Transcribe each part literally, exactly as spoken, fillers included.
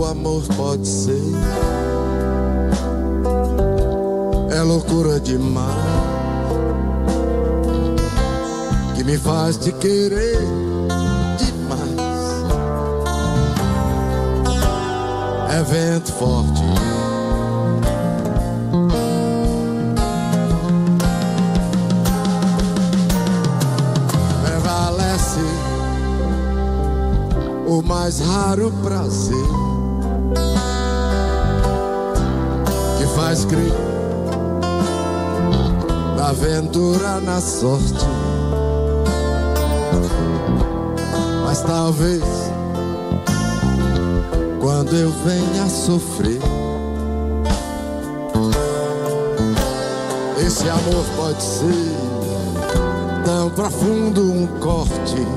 amor pode ser, é loucura demais, que me faz te querer demais. É vento forte, prevalece o mais raro prazer, que faz crer na aventura, na sorte. Mas talvez quando eu venha a sofrer, esse amor pode ser tão profundo, um corte.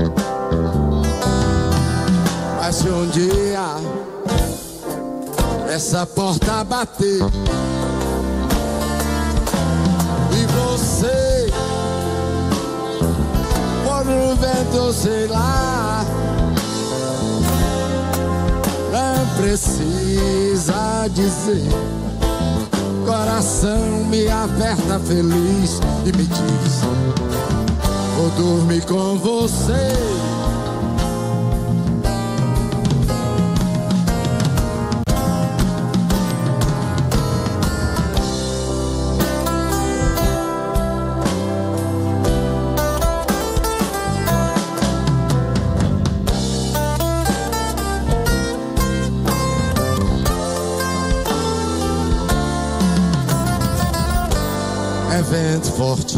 Mas se um dia essa porta bater e você for no vento, sei lá, não precisa dizer, coração me aperta feliz e me diz: vou dormir com você. É vento forte,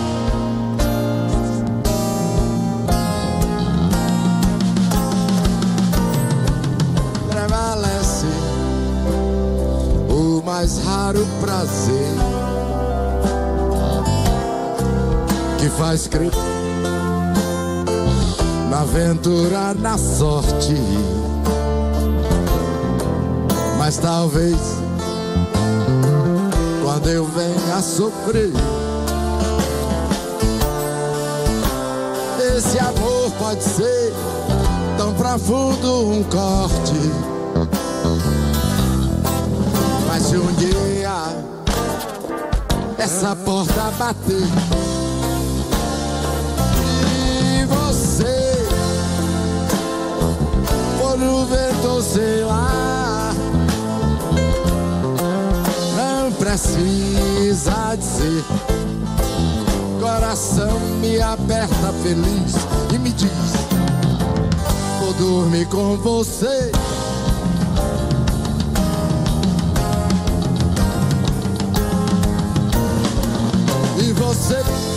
prevalece o mais raro prazer, que faz crer na aventura, na sorte. Mas talvez quando eu venha a sofrer, esse amor pode ser tão profundo, um corte. Mas se um dia essa porta bater e você for no vento, sei lá, não precisa dizer, coração me aperta feliz e me diz: vou dormir com você. E você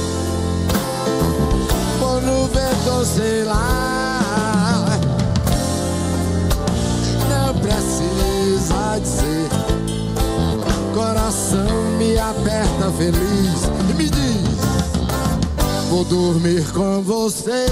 for no vento, sei lá, não precisa dizer, coração me aperta feliz e me diz: vou dormir com você.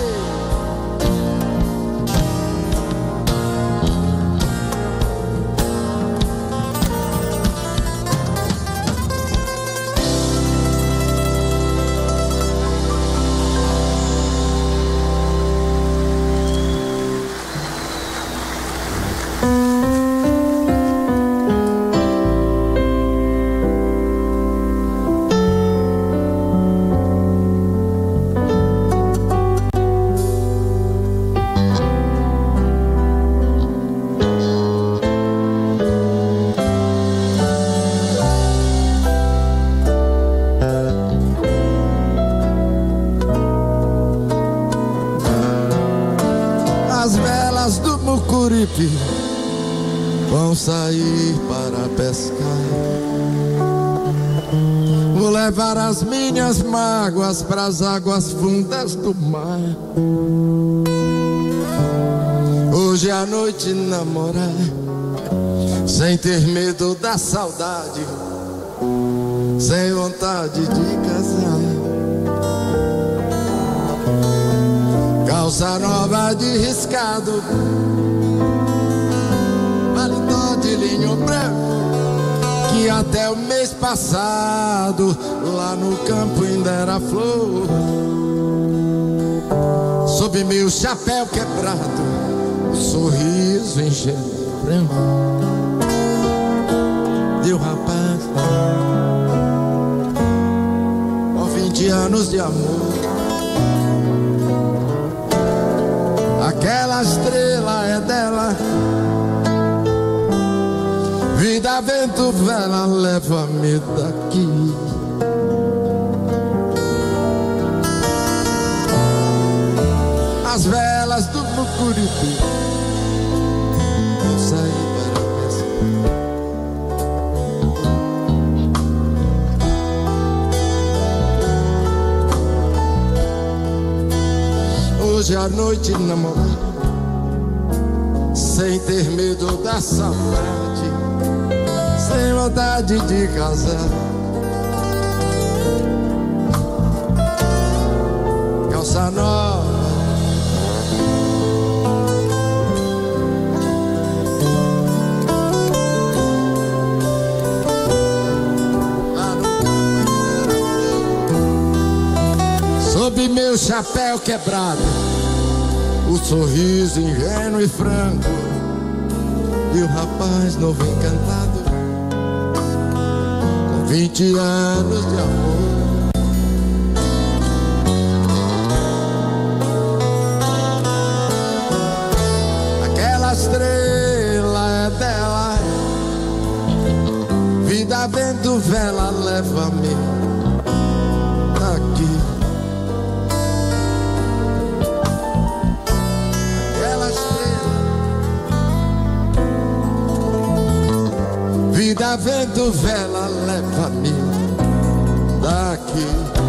As velas do Mucuripe vão sair para pescar. Vou levar as minhas mágoas pras águas fundas do mar. Hoje à noite namorar, sem ter medo da saudade, sem vontade de casar. Calça nova de riscado, paletó de linho branco, que até o mês passado lá no campo ainda era flor. Sob meu chapéu quebrado, um sorriso ingênuo Supremo de um rapaz com vinte anos de amor. Aquela estrela é dela, vida, vento, vela, leva-me daqui. As velas do Mucuripe vão sair para a festa. Hoje à noite namorar, sem ter medo da saudade, sem vontade de casar. Calça nova, sob meu chapéu quebrado, o sorriso ingênuo e franco de um rapaz novo encantado, com vinte anos de amor. Aquela estrela é dela, vida, vento, vela, leva-me daqui. Vida, vento, vela, leva-me daqui.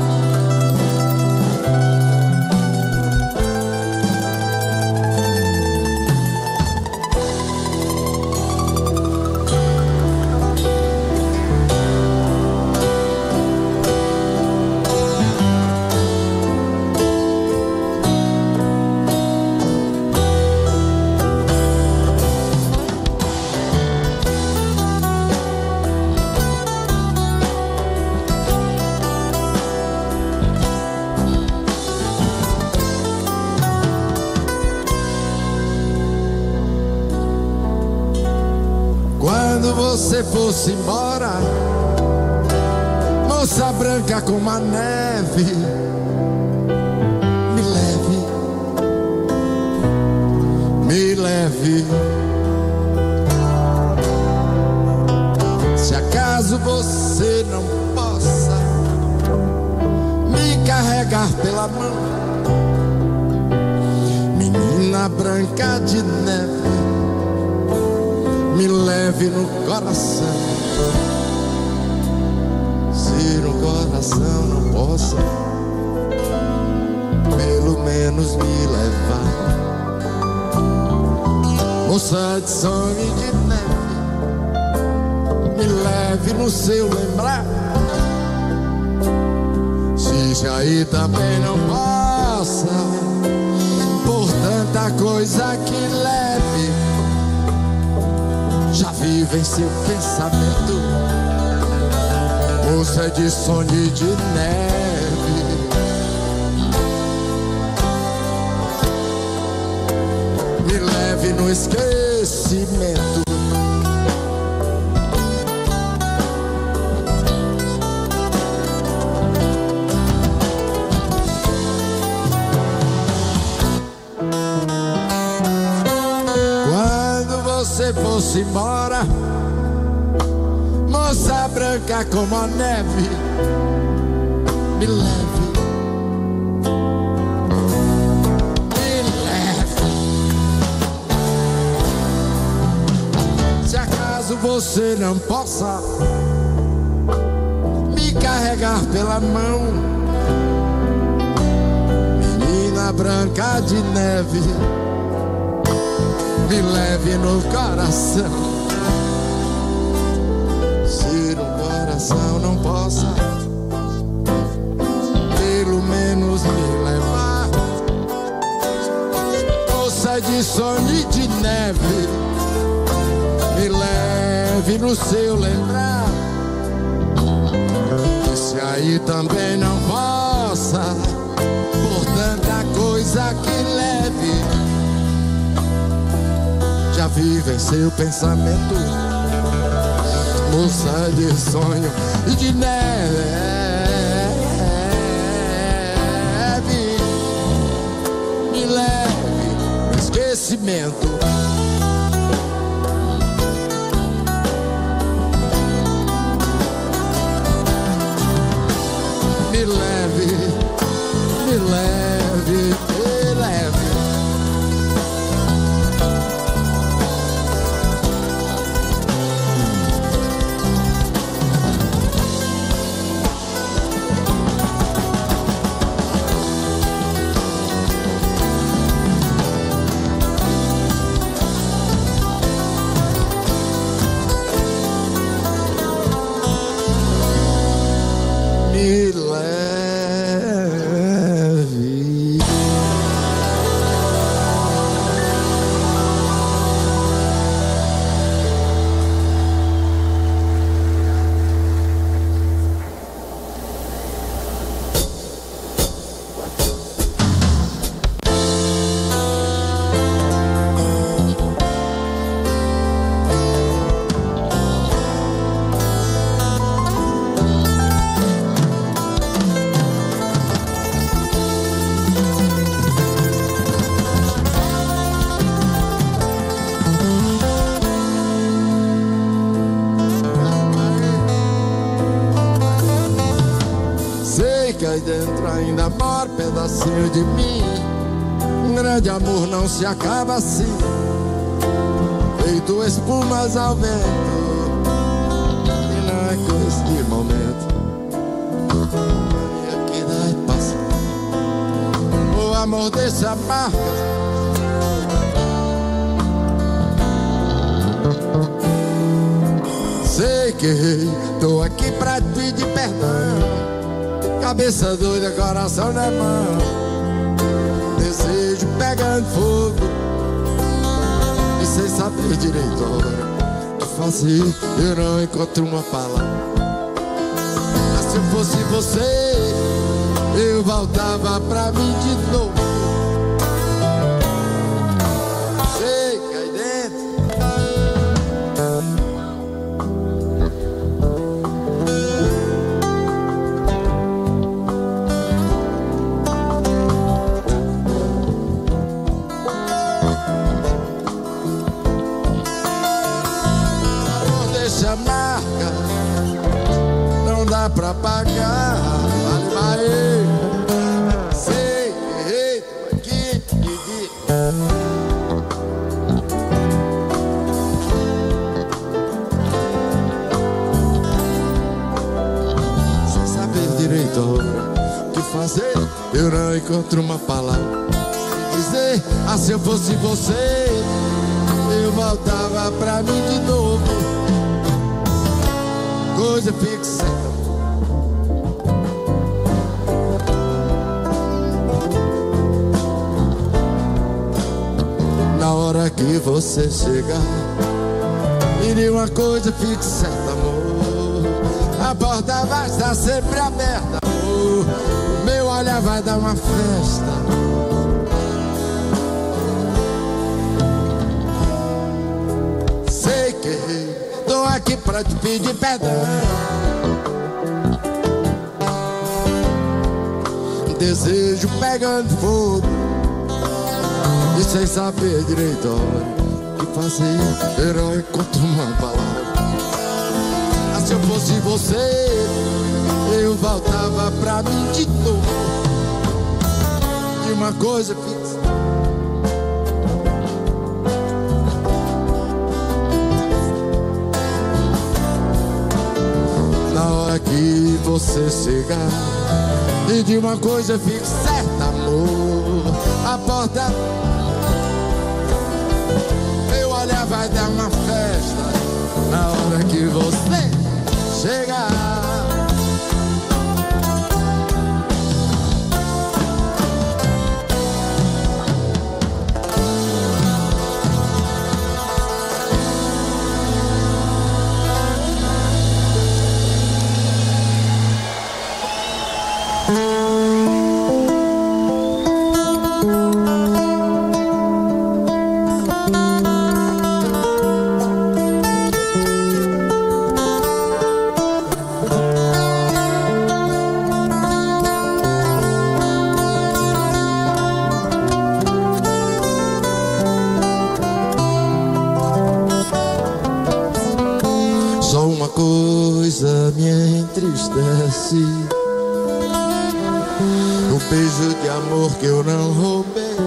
Quando você fosse embora, moça branca como a neve, me leve, me leve. Se acaso você não possa me carregar pela mão, menina branca de neve, me leve no coração. Se no coração não possa, pelo menos me levar. Moça de sonho e de neve, me leve no seu lembrar. Se já aí também não possa, por tanta coisa que leve, já vive em seu pensamento. Moça de sonho e de neve, me leve no esquecimento. Quando você fosse embora, moça branca como a neve, me leve, me leve. Se acaso você não possa me carregar pela mão, menina branca de neve, me leve no coração. Se no coração não possa, pelo menos me levar. Moça de sonho e de neve, me leve no seu lembrar. E se aí também não possa, por tanta coisa que leve, já ainda vive em seu pensamento, moça de sonho e de neve, me leve no esquecimento. Me leve, me leve, me leve. Me leve. Que aí dentro ainda mora um pedacinho de mim. Um grande amor não se acaba assim, feito espumas ao vento. E não é coisa de momento, é que dá e passa. O amor deixa marcas, sei que errei, tô aqui pra te pedir perdão. Cabeça doida, coração na mão, desejo pegando fogo, e sem saber direito a hora que fazer, eu não encontro uma palavra. Mas se eu fosse você, eu voltava pra mim de novo. Sei que aí dentro deixa marca, não dá pra pagar. Vale mais, sei que errei, tô aqui, peguei. Sem saber direito o que fazer, eu não encontro uma palavra. Dizer, ah, se eu fosse você, eu voltava pra mim de novo. Coisa fixa, na hora que você chegar, me diga uma coisa fixa, certa, amor. A porta vai estar sempre aberta, amor. O meu olhar vai dar uma festa. Sei que tô aqui pra te pedir perdão. Desejo pegando fogo, e sem saber direito a hora que fazer, eu não encontro uma palavra. Ah, se eu fosse você, eu voltava pra mim de novo. E uma coisa fixa, na hora que você chegar, e de uma coisa fique certa, amor. A porta, meu olhar vai dar uma festa na hora que você chegar. coisa me entristece. O beijo de amor que eu não roubei,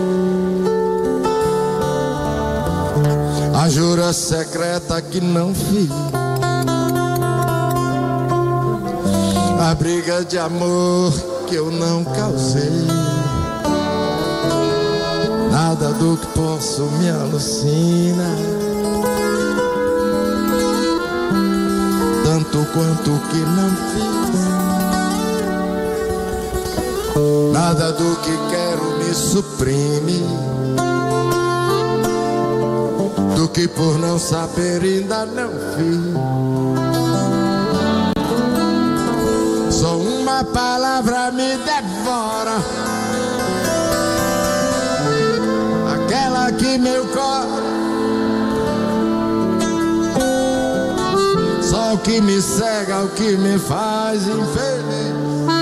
a jura secreta que não fiz, a briga de amor que eu não causei. Nada do que posso me alucina, tanto quanto o que não fiz. Nada do que quero me suprime, do que por não saber ainda não fiz. Só uma palavra me devora, aquela que meu coração. Só o que me cega, o que me faz infeliz,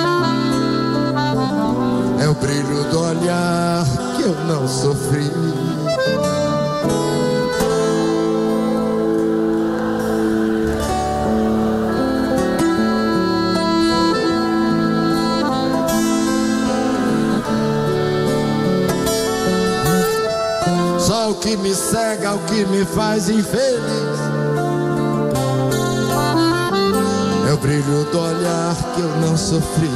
é o brilho do olhar que eu não sofri. Só o que me cega, o que me faz infeliz, é o brilho do olhar que eu não sofri.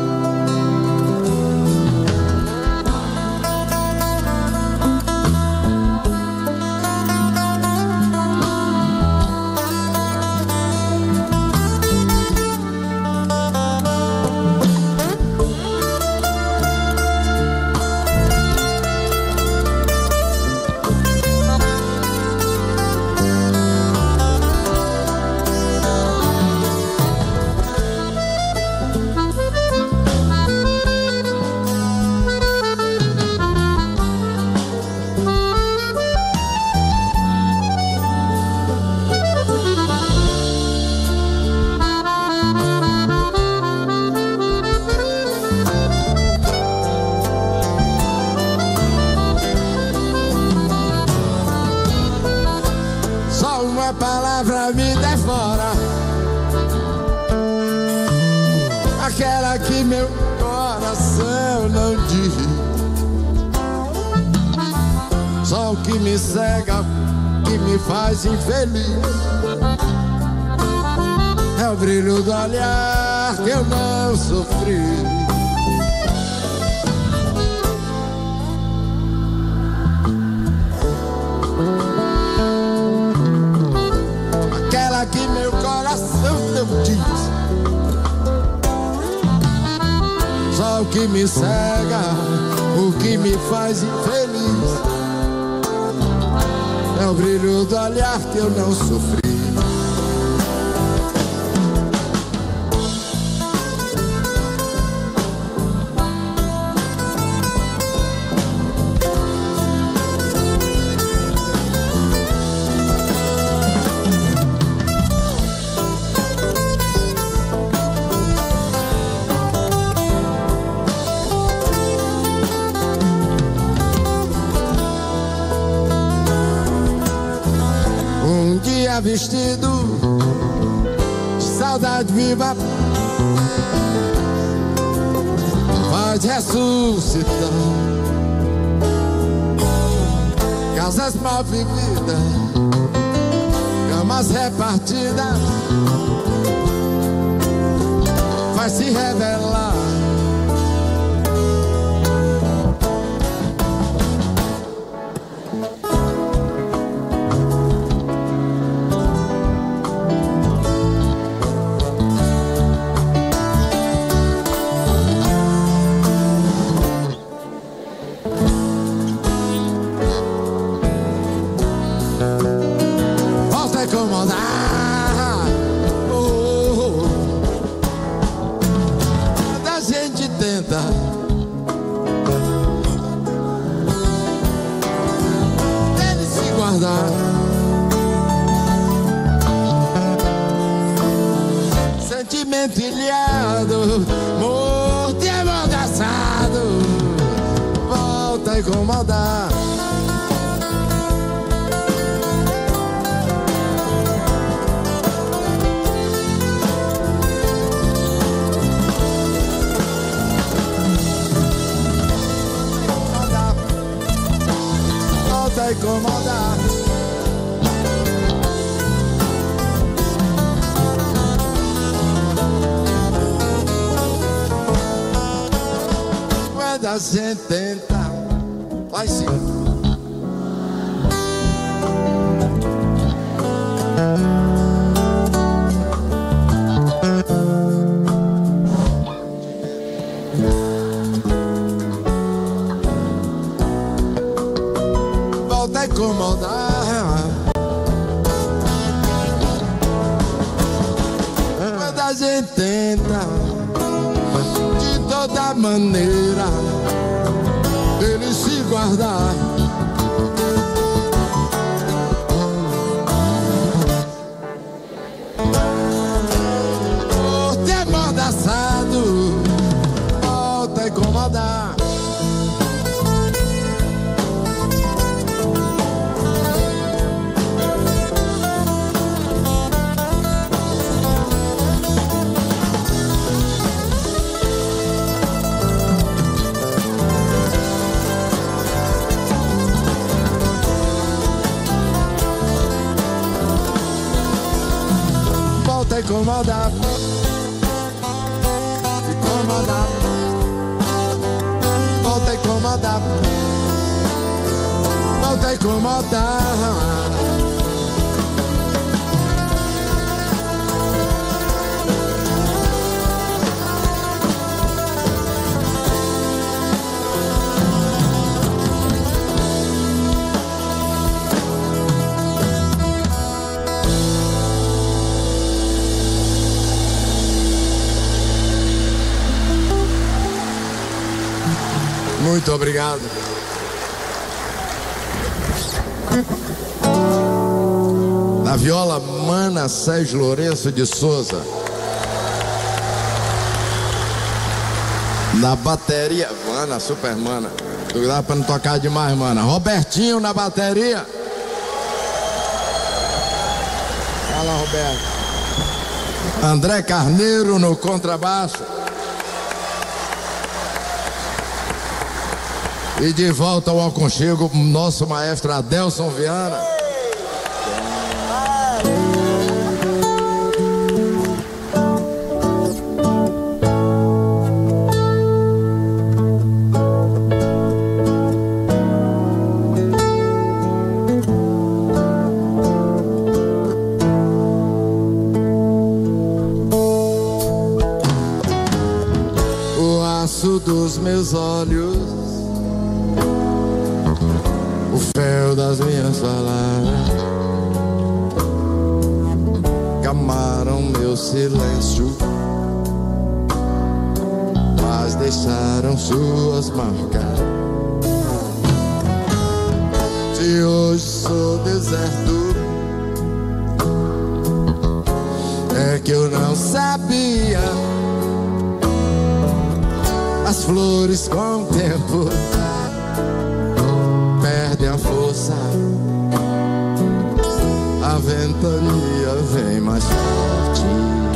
Uma palavra me devora, aquela que meu coração não diz. Só o que me cega, que me faz infeliz, é o brilho do olhar que eu não sofri. Que meu coração não diz. Só o que me cega, o que me faz infeliz, é o brilho do olhar que eu não sofri. Vestido de saudade viva, pode ressuscitar casas mal vividas, camas repartidas, vai se revelar. Deve se guardar, sentimento ilhado, morto e amordaçado, volta a incomodar. incomodar. Quando a gente tenta, vai sim. Volta a incomodar. Quando a gente tenta, de toda maneira, ele se guardar. Por ter mordaçado, volta a incomodar. Volta a incomodar, incomodar, volta a incomodar, volta a incomodar. Muito obrigado. Na viola, Mana Sérgio Lourenço de Souza. Na bateria, Mana, super Mana. Dá pra não tocar demais, Mana. Robertinho na bateria. Fala, Roberto. André Carneiro no contrabaixo. E de volta ao aconchego, nosso maestro Adelson Viana. O aço dos meus olhos, o fel das minhas palavras, camaram meu silêncio, mas deixaram suas marcas. Se hoje sou deserto, é que eu não sabia. As flores com o tempo perdem a força, a ventania vem mais forte.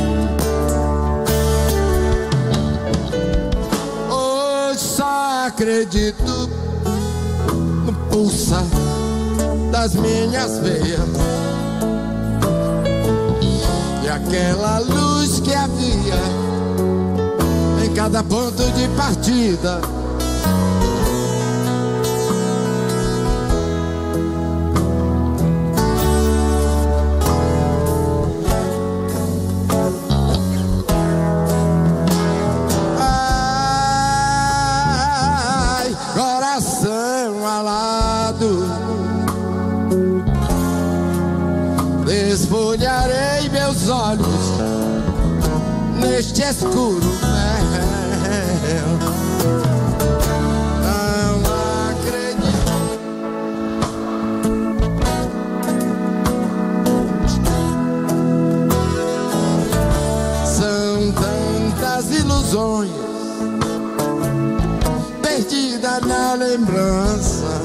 Hoje só acredito no pulsar das minhas veias e aquela luz que havia em cada ponto de partida. Ai, coração alado, desfolharei meus olhos neste escuro véu. Não acredito. São tantas ilusões perdidas na lembrança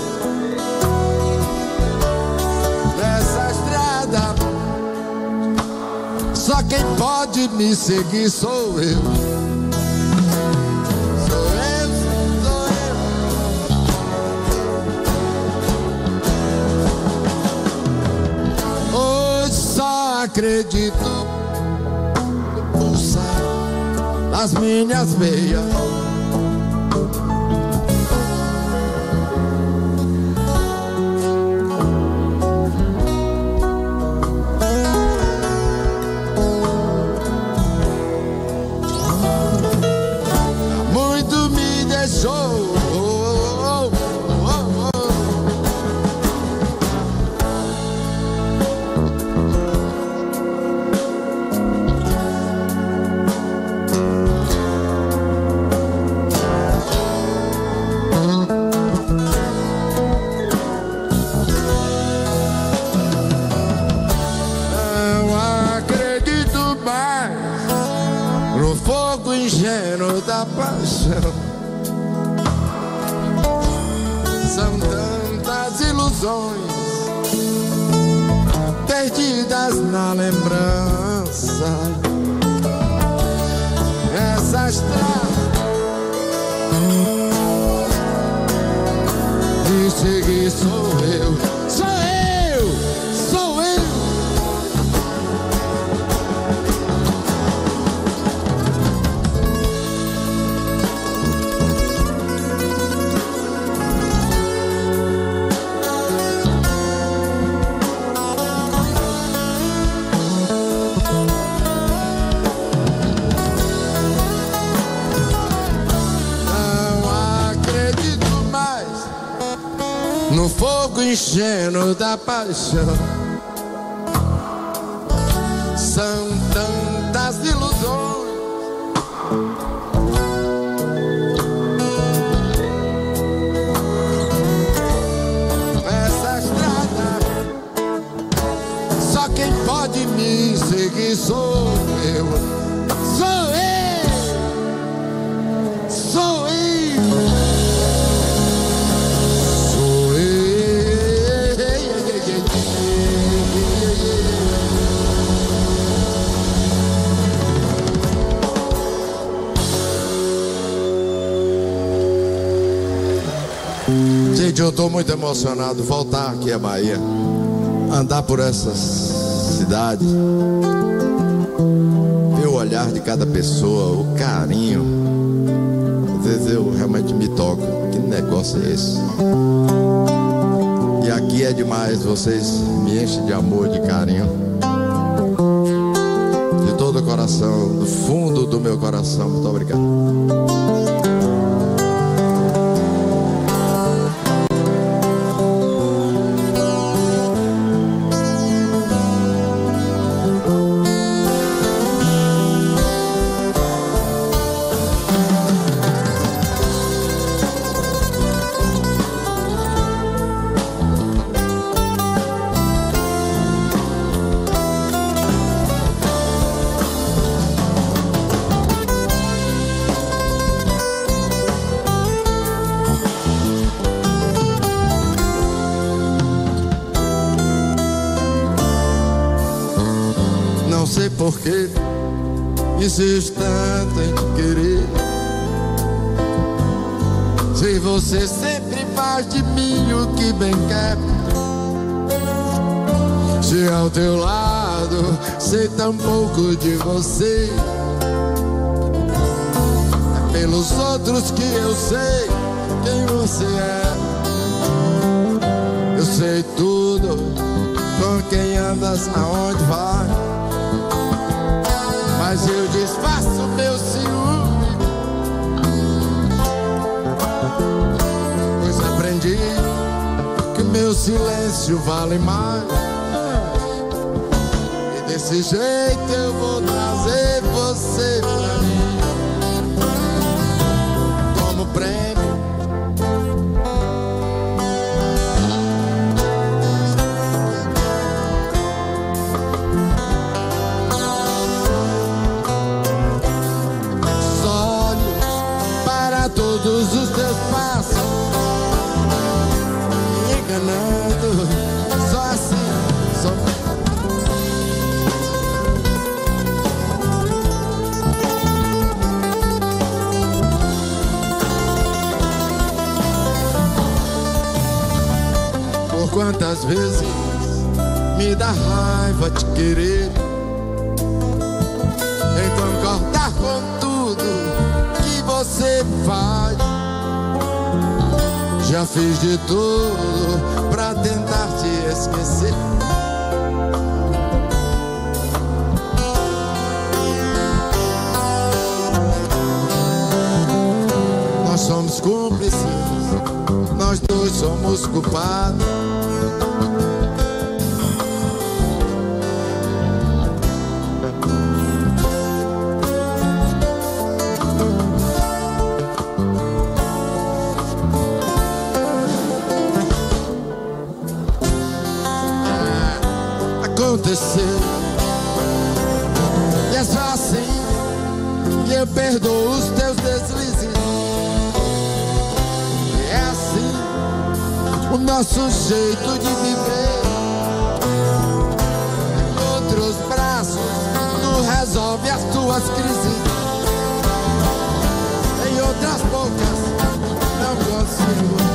dessa estrada. Só quem pode me seguir sou eu. Sou eu, sou eu. acredito no pulsar das minhas veias. Muito me deixou. Ingênuo da paixão, são tantas ilusões perdidas na lembrança. Essa estrada de seguir sou eu, sou eu, sou eu. No fogo ingênuo da paixão, são tantas ilusões essa estrada, só quem pode me seguir sou eu, sou eu, sou eu. Gente, eu tô muito emocionado. Voltar aqui à Bahia, andar por essas cidades, ver o olhar de cada pessoa, o carinho. Às vezes eu realmente me toco. Que negócio é esse? E aqui é demais. Vocês me enchem de amor, de carinho, de todo o coração, do fundo do meu coração. Muito obrigado. Não sei porquê insisto tanto em te querer, se você sempre faz de mim o que bem quer. Se ao teu lado sei tão pouco de você, é pelos outros que eu sei quem você é. Eu sei tudo, com quem andas, aonde vai, mas eu disfarço meu ciúme, pois aprendi que meu silêncio vale mais. E desse jeito eu vou trazer você pra mim como prêmio. Todos os teus passos me enganando, só assim, só... me dá raiva te querer, em concordar com tudo que você faz. Já fiz de tudo pra tentar te esquecer. Nós somos cúmplices, nós dois somos culpados. Aconteceu, e é só assim que eu perdoo os teus deslizes. É assim o nosso jeito de viver. Em outros braços tu resolve as tuas crises, em outras bocas não consigo.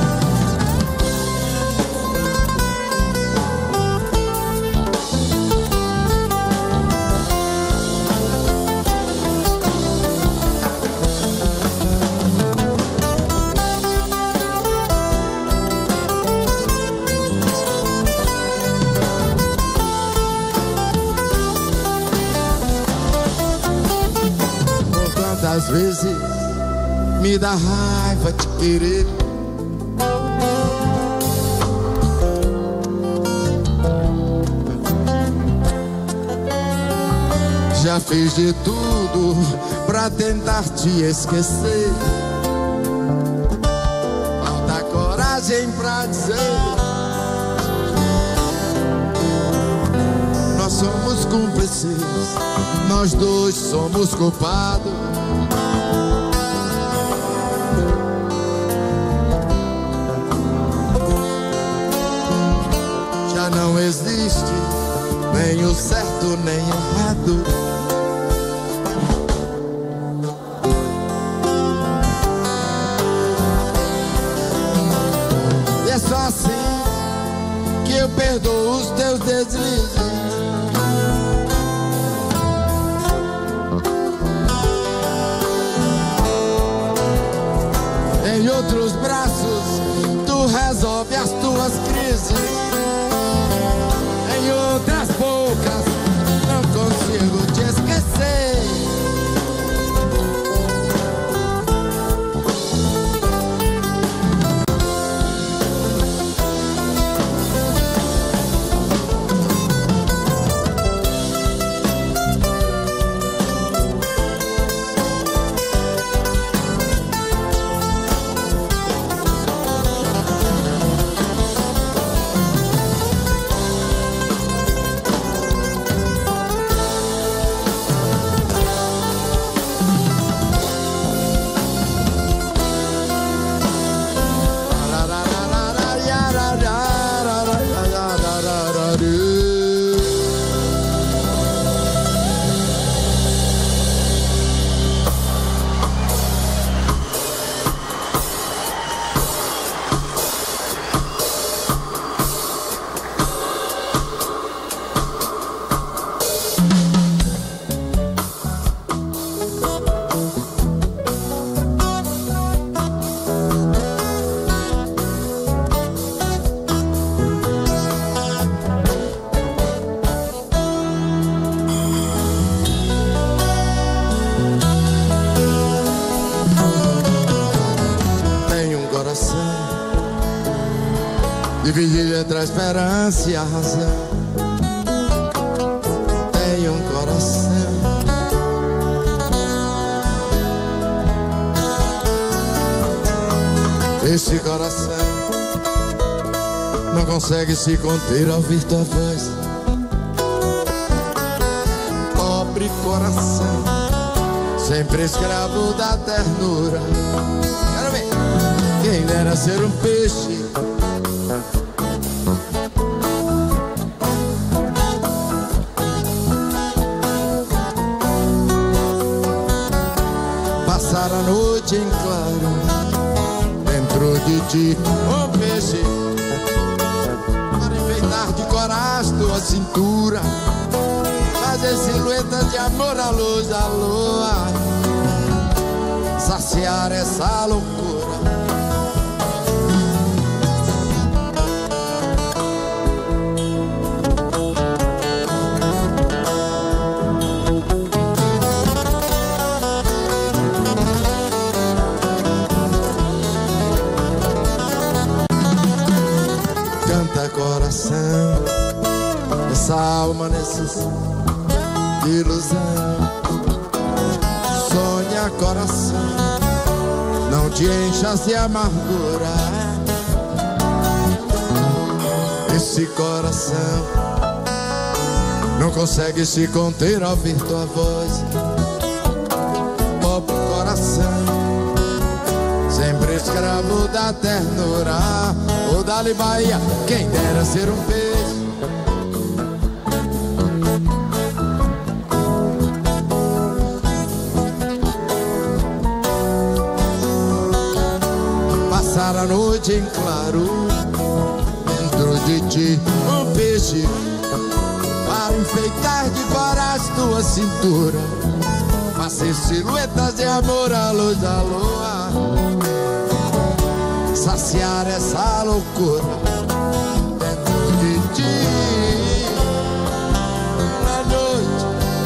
Às vezes me dá raiva te querer, já fiz de tudo pra tentar te esquecer. Falta coragem pra dizer, nós somos cúmplices, nós dois somos culpados. Não existe nem o certo nem errado. E é só assim que eu perdoo os teus deslizes. Em outros braços tu resolve as tuas crises, em outras bocas não consigo te esquecer. Dividido entre a esperança e a razão. Tenho um coração Esse coração não consegue se conter ao ouvir tua voz. Pobre coração, sempre escravo da ternura. Quero ver. Quem dera ser um peixe passar a noite em claro dentro de ti, um peixe para enfeitar de coração parar tua cintura, fazer silhuetas de amor à luz da lua, saciar essa loucura. Canta coração, essa alma necessita de ilusão. Sonha coração, não te enchas de amargura. Esse coração não consegue se conter ao ouvir tua voz. Pobre coração, sempre escravo da ternura. Ou dali Bahia, quem dera ser um peixe. Passar a noite em claro, dentro de ti um peixe, para enfeitar de varas tua cintura, fazer silhuetas de amor à luz da lua, saciar essa loucura dentro de ti. Na noite,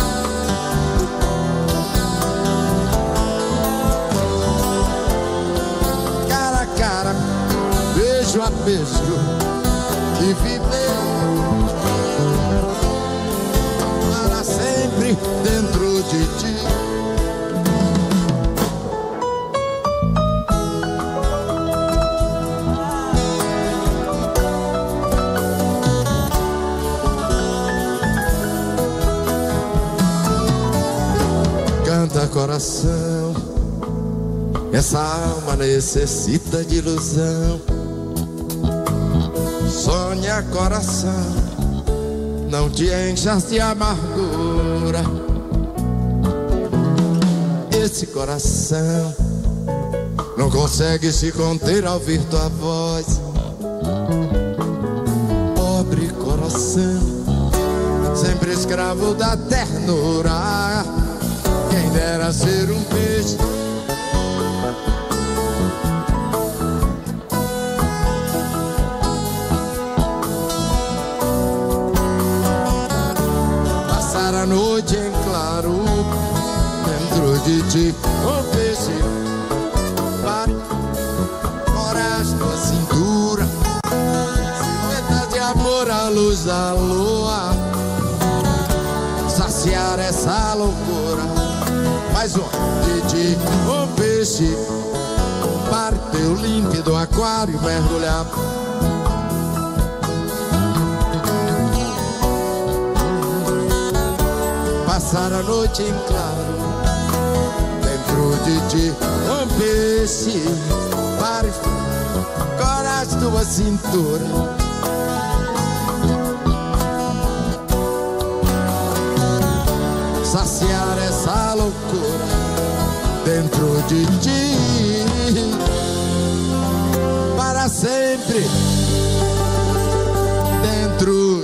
cara a cara, beijo a beijo, e viver para sempre dentro de ti. Canta coração, essa alma necessita de ilusão. Sonha coração, não te enchas de amargura. Esse coração não consegue se conter ao ouvir tua voz. Pobre coração, sempre escravo da ternura. Quem dera ser um peixe. Passar a noite em claro, dentro de ti um peixe, para morar tua cintura, silhueta de amor à luz da lua, saciar essa loucura. Mais um, de ti um peixe, para teu límpido aquário mergulhar. Passar a noite em claro, dentro de ti um peixe, para corar tua cintura, saciar essa loucura dentro de ti para sempre dentro.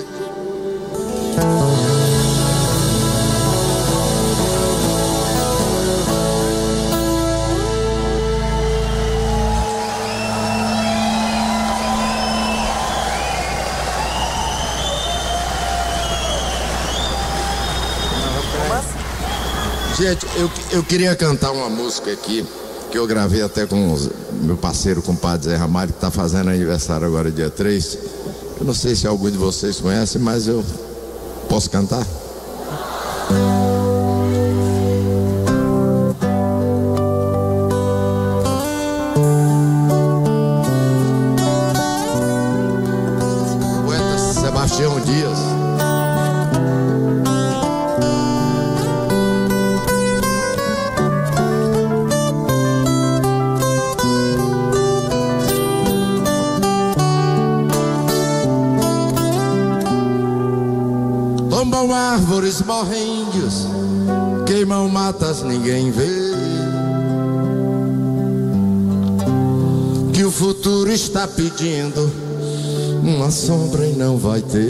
Gente, eu, eu queria cantar uma música aqui que eu gravei até com os, meu parceiro, compadre Zé Ramalho, que está fazendo aniversário agora dia três. Eu não sei se algum de vocês conhece, mas eu posso cantar? Poeta Sebastião Dias. Tombam árvores, morrem índios, queimam matas, ninguém vê. Que o futuro está pedindo uma sombra e não vai ter.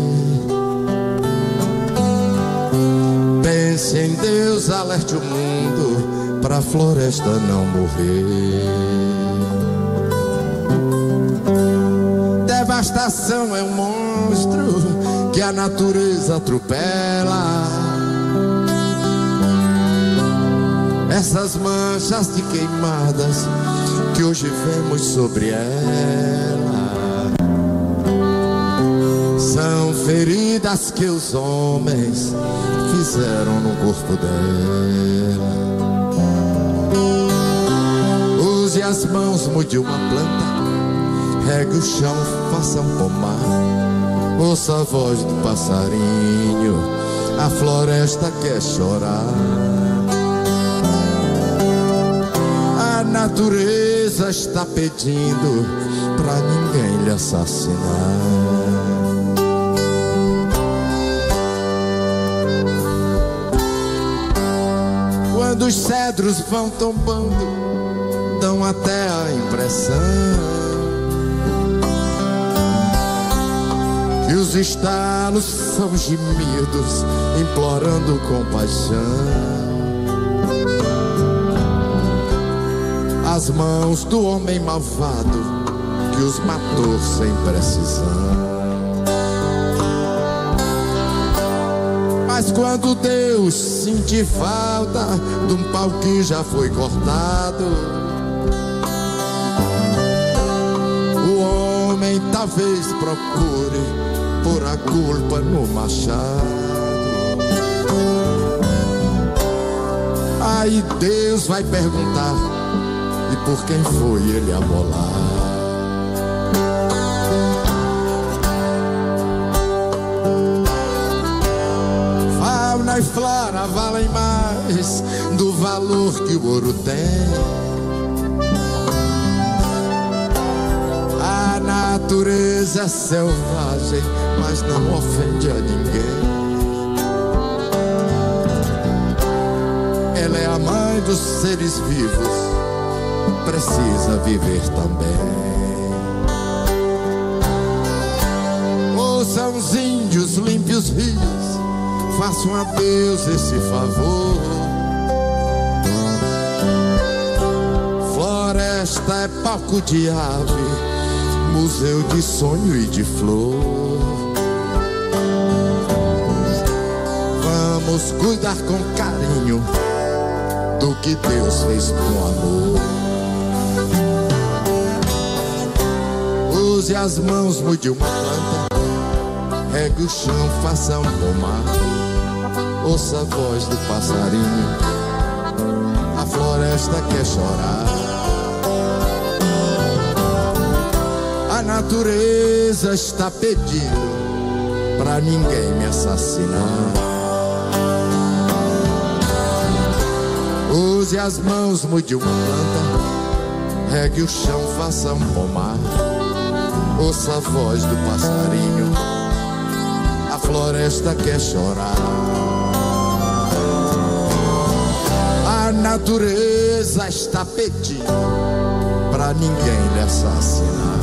Pense em Deus, alerte o mundo pra floresta não morrer. Devastação é um monstro que a natureza atropela. Essas manchas de queimadas que hoje vemos sobre ela são feridas que os homens fizeram no corpo dela. Use as mãos, mude uma planta, regue o chão, faça um pomar. Ouça a voz do passarinho, a floresta quer chorar. A natureza está pedindo pra ninguém lhe assassinar. Quando os cedros vão tombando, dão até a impressão que os estalos são gemidos implorando compaixão. As mãos do homem malvado que os matou sem precisão. Mas quando Deus sentir falta de um pau que já foi cortado, o homem talvez procure pôr a culpa no machado. Aí Deus vai perguntar: e por quem foi ele amolar? Fauna e flora valem mais do valor que o ouro tem. A natureza é selvagem, mas não ofende a ninguém. Ela é a mãe dos seres vivos, precisa viver também. Ouçam os índios, limpe os rios, façam a Deus esse favor. Floresta é palco de ave, museu de sonho e de flor. Vamos cuidar com carinho do que Deus fez com amor. Use as mãos, mude uma planta, regue o chão, faça um pomar. Ouça a voz do passarinho, a floresta quer chorar. A natureza está pedindo pra ninguém me assassinar. Use as mãos, mude uma planta, regue o chão, faça um pomar. Ouça a voz do passarinho, a floresta quer chorar. A natureza está pedindo pra ninguém lhe assassinar.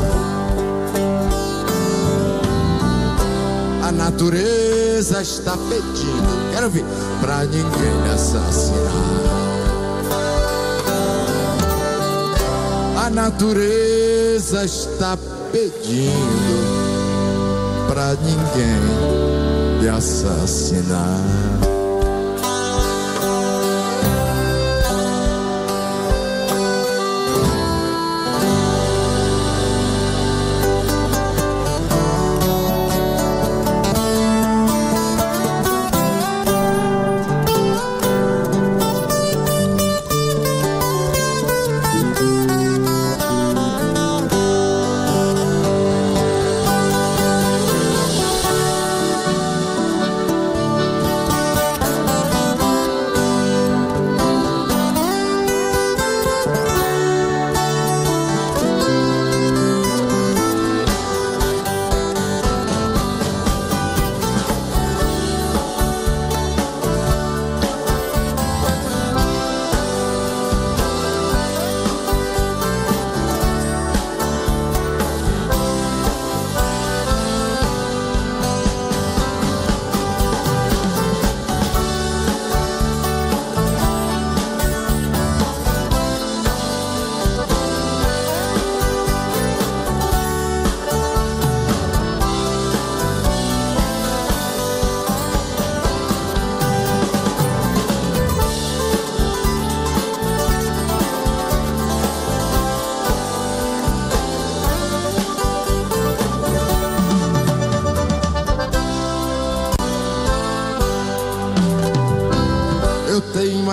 A natureza está pedindo, quero ouvir, pra ninguém lhe assassinar. A natureza está pedindo pra ninguém lhe assassinar.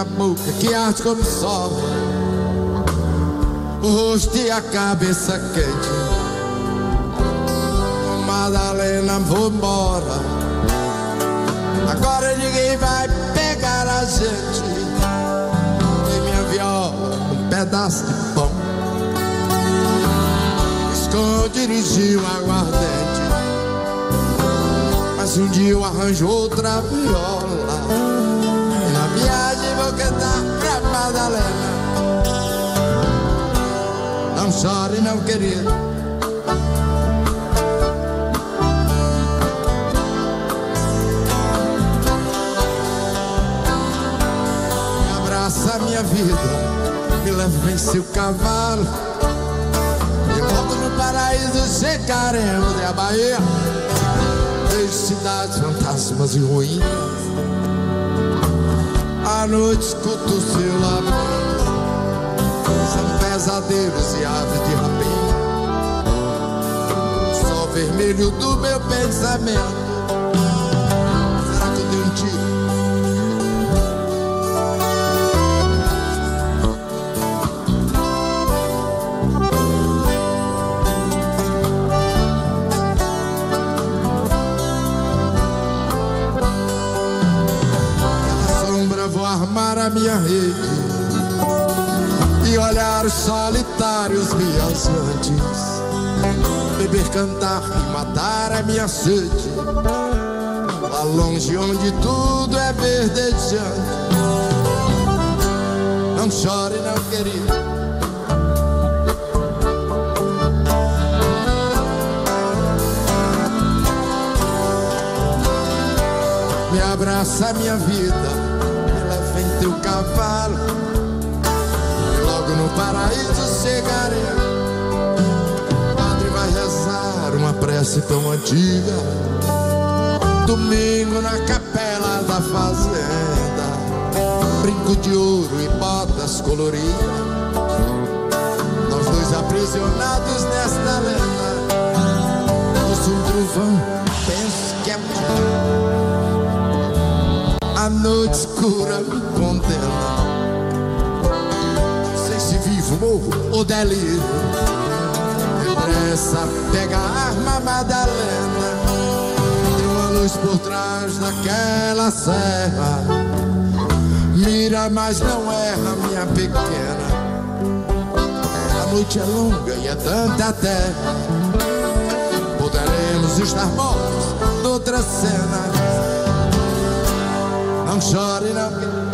a boca que arde como sol, o rosto e a cabeça quente. Madalena, vou embora, agora ninguém vai pegar a gente. E minha viola, um pedaço de pão, esconde um aguardente. Mas um dia eu arranjo outra viola, e na viagem vou cantar pra Madalena. Não chore não, querido, me abraça minha vida, me leva em seu cavalo, e logo no paraíso chegaremos. É a Bahia, vejo cidades, fantasmas e ruínas, à noite escuto o seu lamento, são pesadelos e aves de rapina, o sol vermelho do meu pensamento. Será que eu dei um tiro? Vou armar a minha rede e olhar os solitários viajantes, beber, cantar e matar a minha sede, lá longe onde tudo é verdejante. Não chore não, querido, me abraça minha vida, em teu cavalo, e logo no paraíso chegaremos. O padre vai rezar uma prece tão antiga, domingo na capela da fazenda, brinco de ouro e botas coloridas, nós dois aprisionados nesta lenda. Ouço um trovão, penso que é mentira, a noite escura me condena, não sei se vivo, morro ou delírio. Depressa, pega a arma, Madalena, tem uma luz por trás daquela serra, mira mas não erra, minha pequena. A noite é longa e é tanta terra, poderemos estar mortos noutra cena. Não chore não,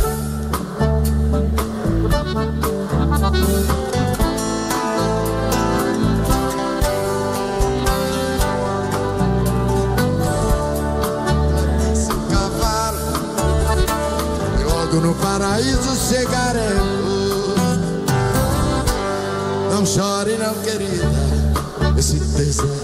seu cavalo, e logo no paraíso chegaremos. Não chore não, querida, esse deserto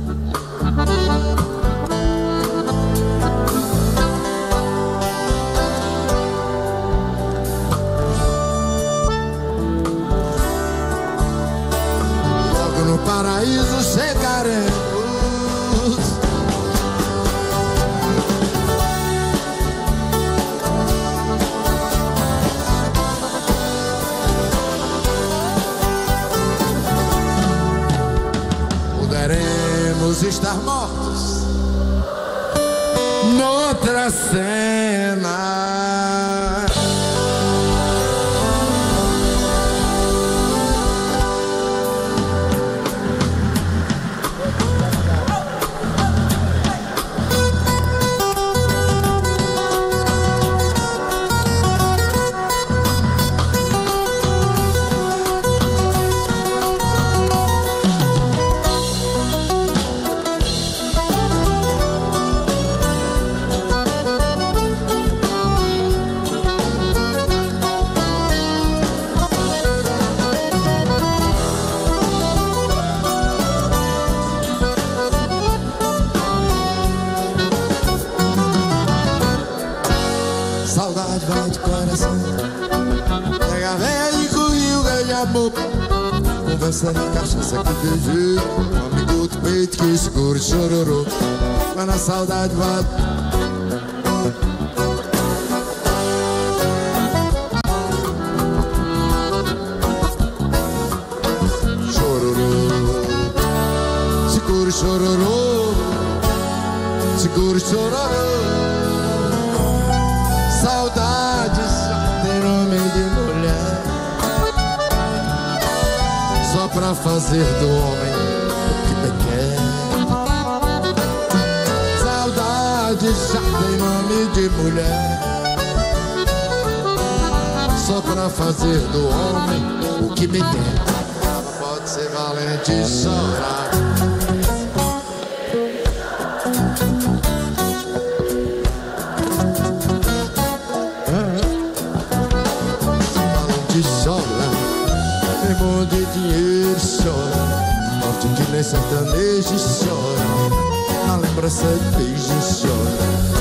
paraíso chegaremos. Poderemos estar mortos noutra cena. Saudade vai de coração, pega a véia e correu, ganha a boca, conversa na cachaça que beijei, um amigo do peito que segura e chororô. Mas na saudade vai chororô, segura o chororô. Saudade já tem nome de mulher, só pra fazer do homem o que bem quer. Saudade já tem nome de mulher, só pra fazer do homem o que bem quer. Pode ser valente e chorar, valente e chora, tem bom de dinheiro chora, morte que nem sertanejo chora, a lembrança de beijo chora.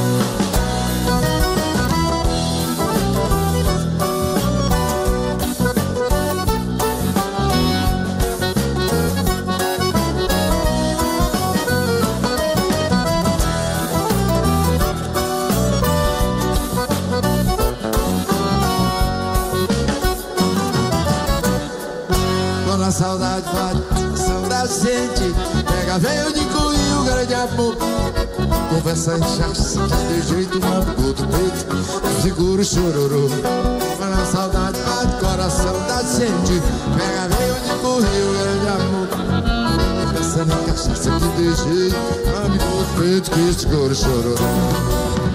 A saudade bate, a saudade sente, pega veio de Rio Grande amor, conversa em chasse, de jeito uma outro peito, segura o chororô. Quando a saudade bate, coração da sente, pega veio de Rio Grande amor, conversa em cachaça, de jeito uma outro peito, que segura o chororô.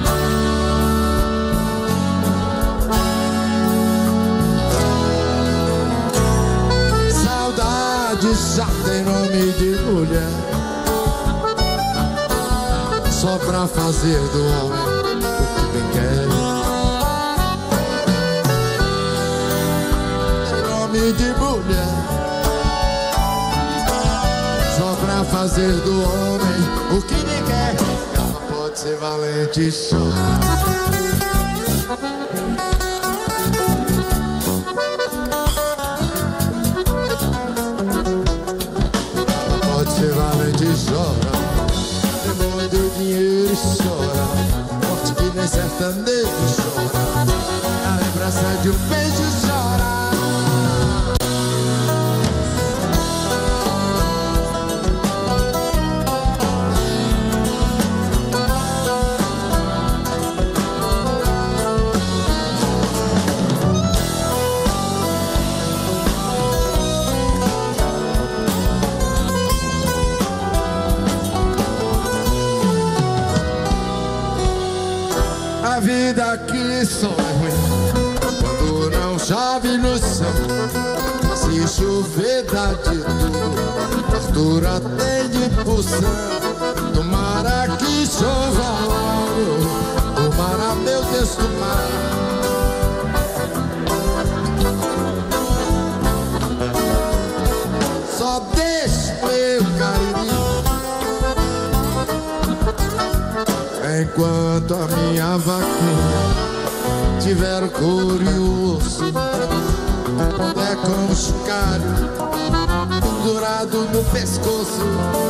Já tem nome de mulher, só pra fazer do homem o que bem quer. Tem nome de mulher, só pra fazer do homem o que bem quer. Ela pode ser valente e chorar, valente chora, demônio do dinheiro chora, morte que nem sertanejo chora, a lembrança de um beijo chora. A vida aqui só é ruim quando não chove no céu. Se chover dá de tudo, fartura tem de poção. Tomara que chova logo, tomara meu Deus, tomara. Só deixa meu carinho enquanto a minha vaquinha tiver o couro e o osso, é como um chocalho pendurado no pescoço.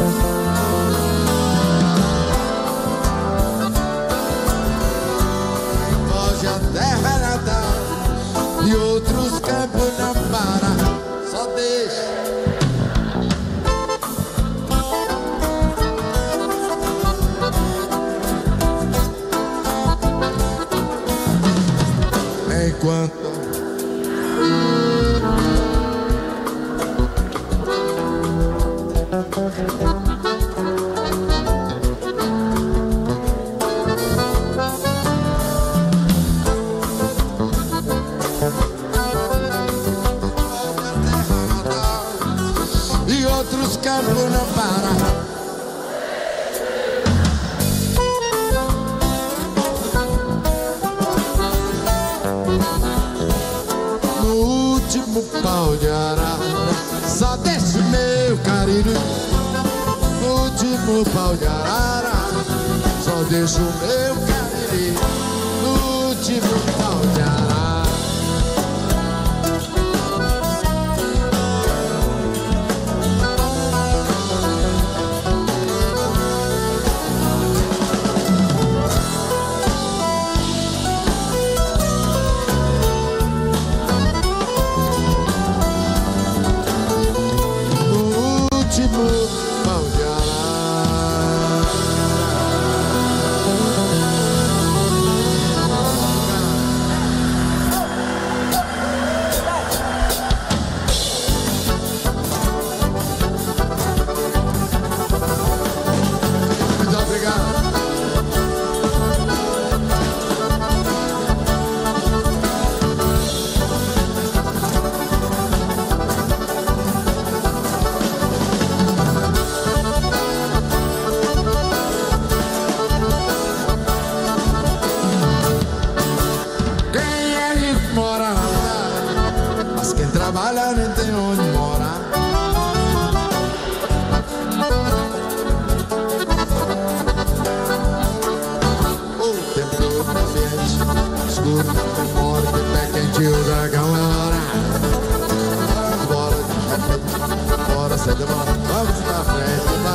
Foge a terra nadar e outros campos não param, só deixa. Enquanto e outros campos não param. Pau de arara, só desce meu cariri. No último pau de arara, só deixa o meu cariri. No último pau de arara. Pau de arara.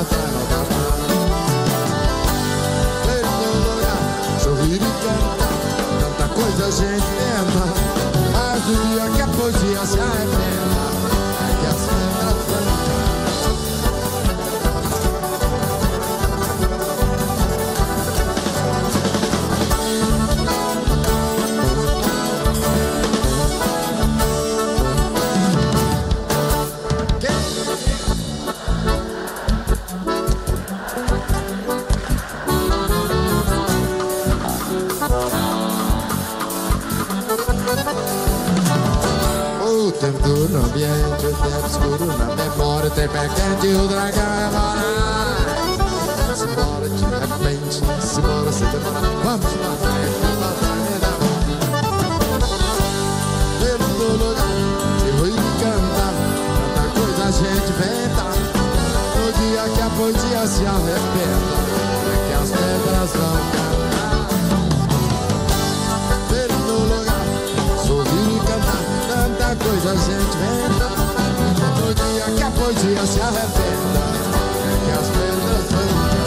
pra não dar nada. Ver no lugar, sorrir e cantar, tanta coisa a gente tenta, mas o dia que a poesia se arrependa é que as pedras vão o tempo no ambiente, o tempo escuro na memória, o tempo é quente, o dragão é voraz. Simbora de repente, simbora sem demorar, vamos pra frente, vamos pra frente. Pelo lugar, de ruir e cantar, tanta coisa a gente inventa. No dia que a poesia se arrependa, é que as pedras vão cantar. Pelo lugar, sorrir e cantar, tanta coisa a gente inventa. No dia que a poesia se arrependa, é que as pedras vão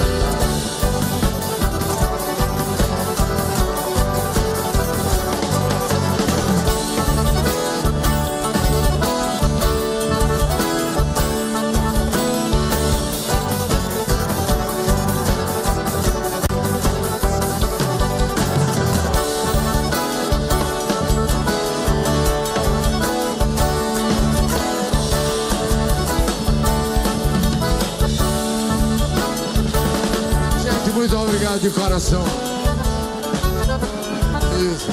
muito obrigado de coração. Isso.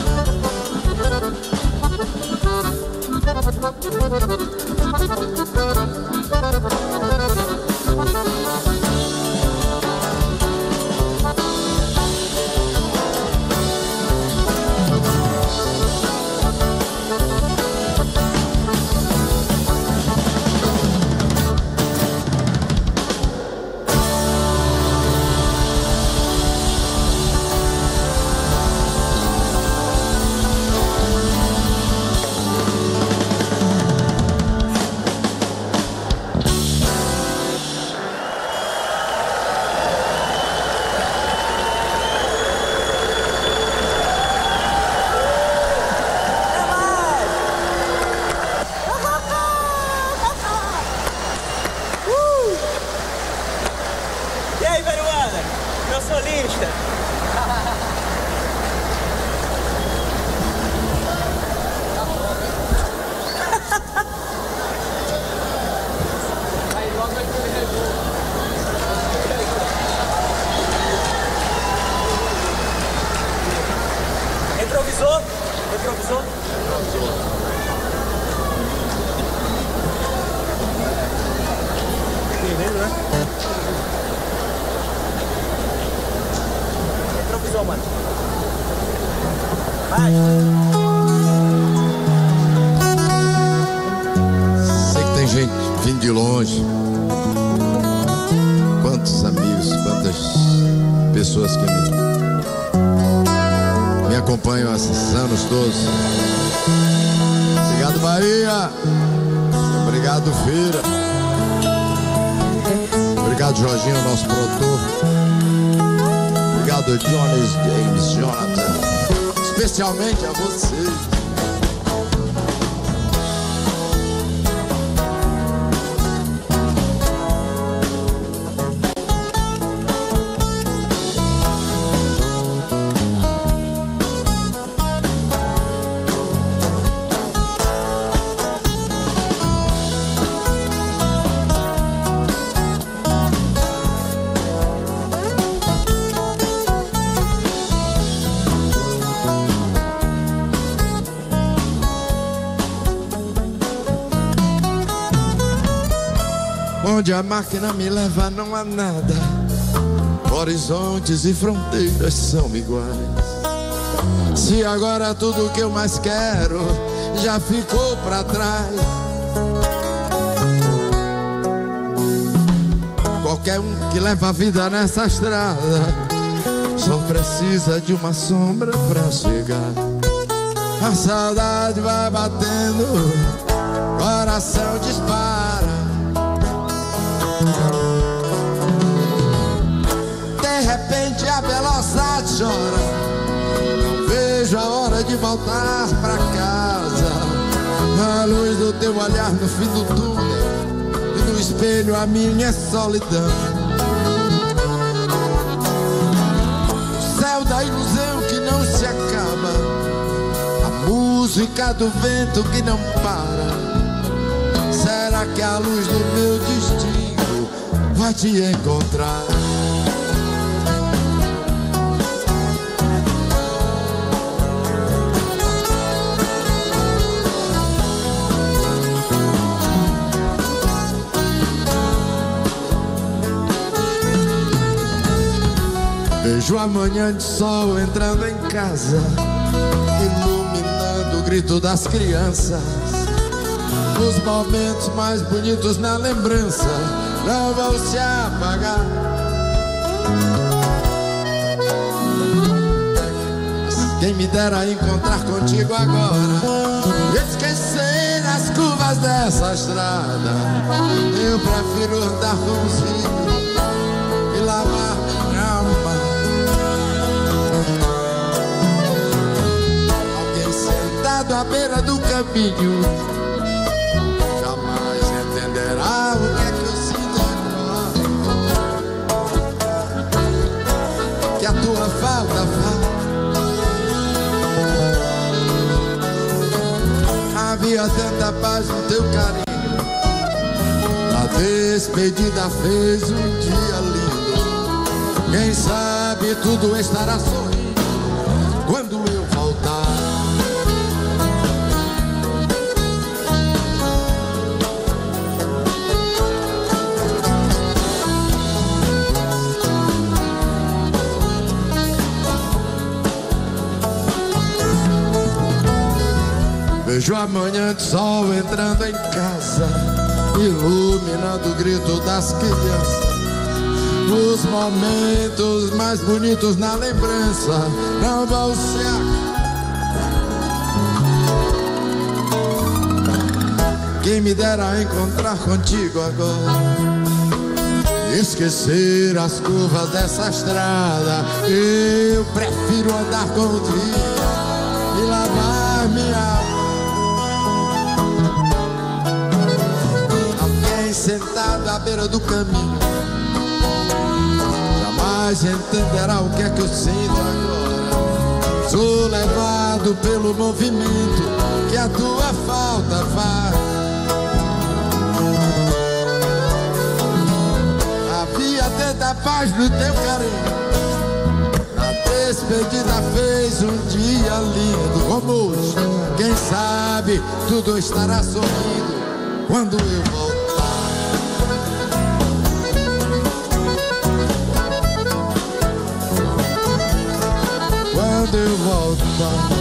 Meu solista. Improvisou? Improvisou? Entendendo, né? Improvisou, mano. Vai. Sei que tem gente vindo de longe. Quantos amigos, quantas pessoas que me, me acompanham há esses anos todos. Obrigado, Bahia. Obrigado, Feira. Obrigado, Jorginho, nosso produtor. Obrigado, Jones, James, Jonathan. Especialmente a você. Onde a máquina me leva não há nada. Horizontes e fronteiras são iguais. Se agora tudo que eu mais quero já ficou pra trás, qualquer um que leva a vida nessa estrada só precisa de uma sombra pra chegar. A saudade vai batendo, coração dispara. De repente a velocidade chora. Não vejo a hora de voltar pra casa. A luz do teu olhar no fim do túnel, e no espelho a minha solidão. O céu da ilusão que não se acaba, a música do vento que não para. Será que a luz do meu destino vai te encontrar? Vejo a manhã de sol entrando em casa, iluminando o grito das crianças. Os momentos mais bonitos na lembrança não vão se apagar. Quem me dera encontrar contigo agora, esquecer as curvas dessa estrada. Eu prefiro andar com os rios e lavar minha alma. Alguém sentado à beira do caminho jamais entenderá o que é que eu sinto agora, que a tua falta faz. Havia tanta paz no teu carinho, a despedida fez um dia lindo. Quem sabe tudo estará sorrindo quando eu voltar. Vejo a manhã de sol entrando em casa, iluminando o grito das crianças. Os momentos mais bonitos na lembrança não vão se acabar. Quem me dera encontrar contigo agora, esquecer as curvas dessa estrada. Eu prefiro andar contigo e lavar minha alma. Sentado à beira do caminho jamais entenderá o que é que eu sinto agora. Sou levado pelo movimento que a tua falta faz. Havia tanta paz no teu carinho, a despedida fez um dia lindo como hoje. Quem sabe tudo estará sorrindo quando eu voltar. Quando eu voltar,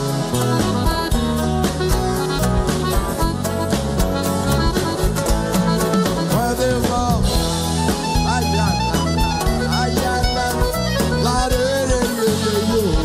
quando eu voltar, ai, ai, ai, ai, ai, larerê,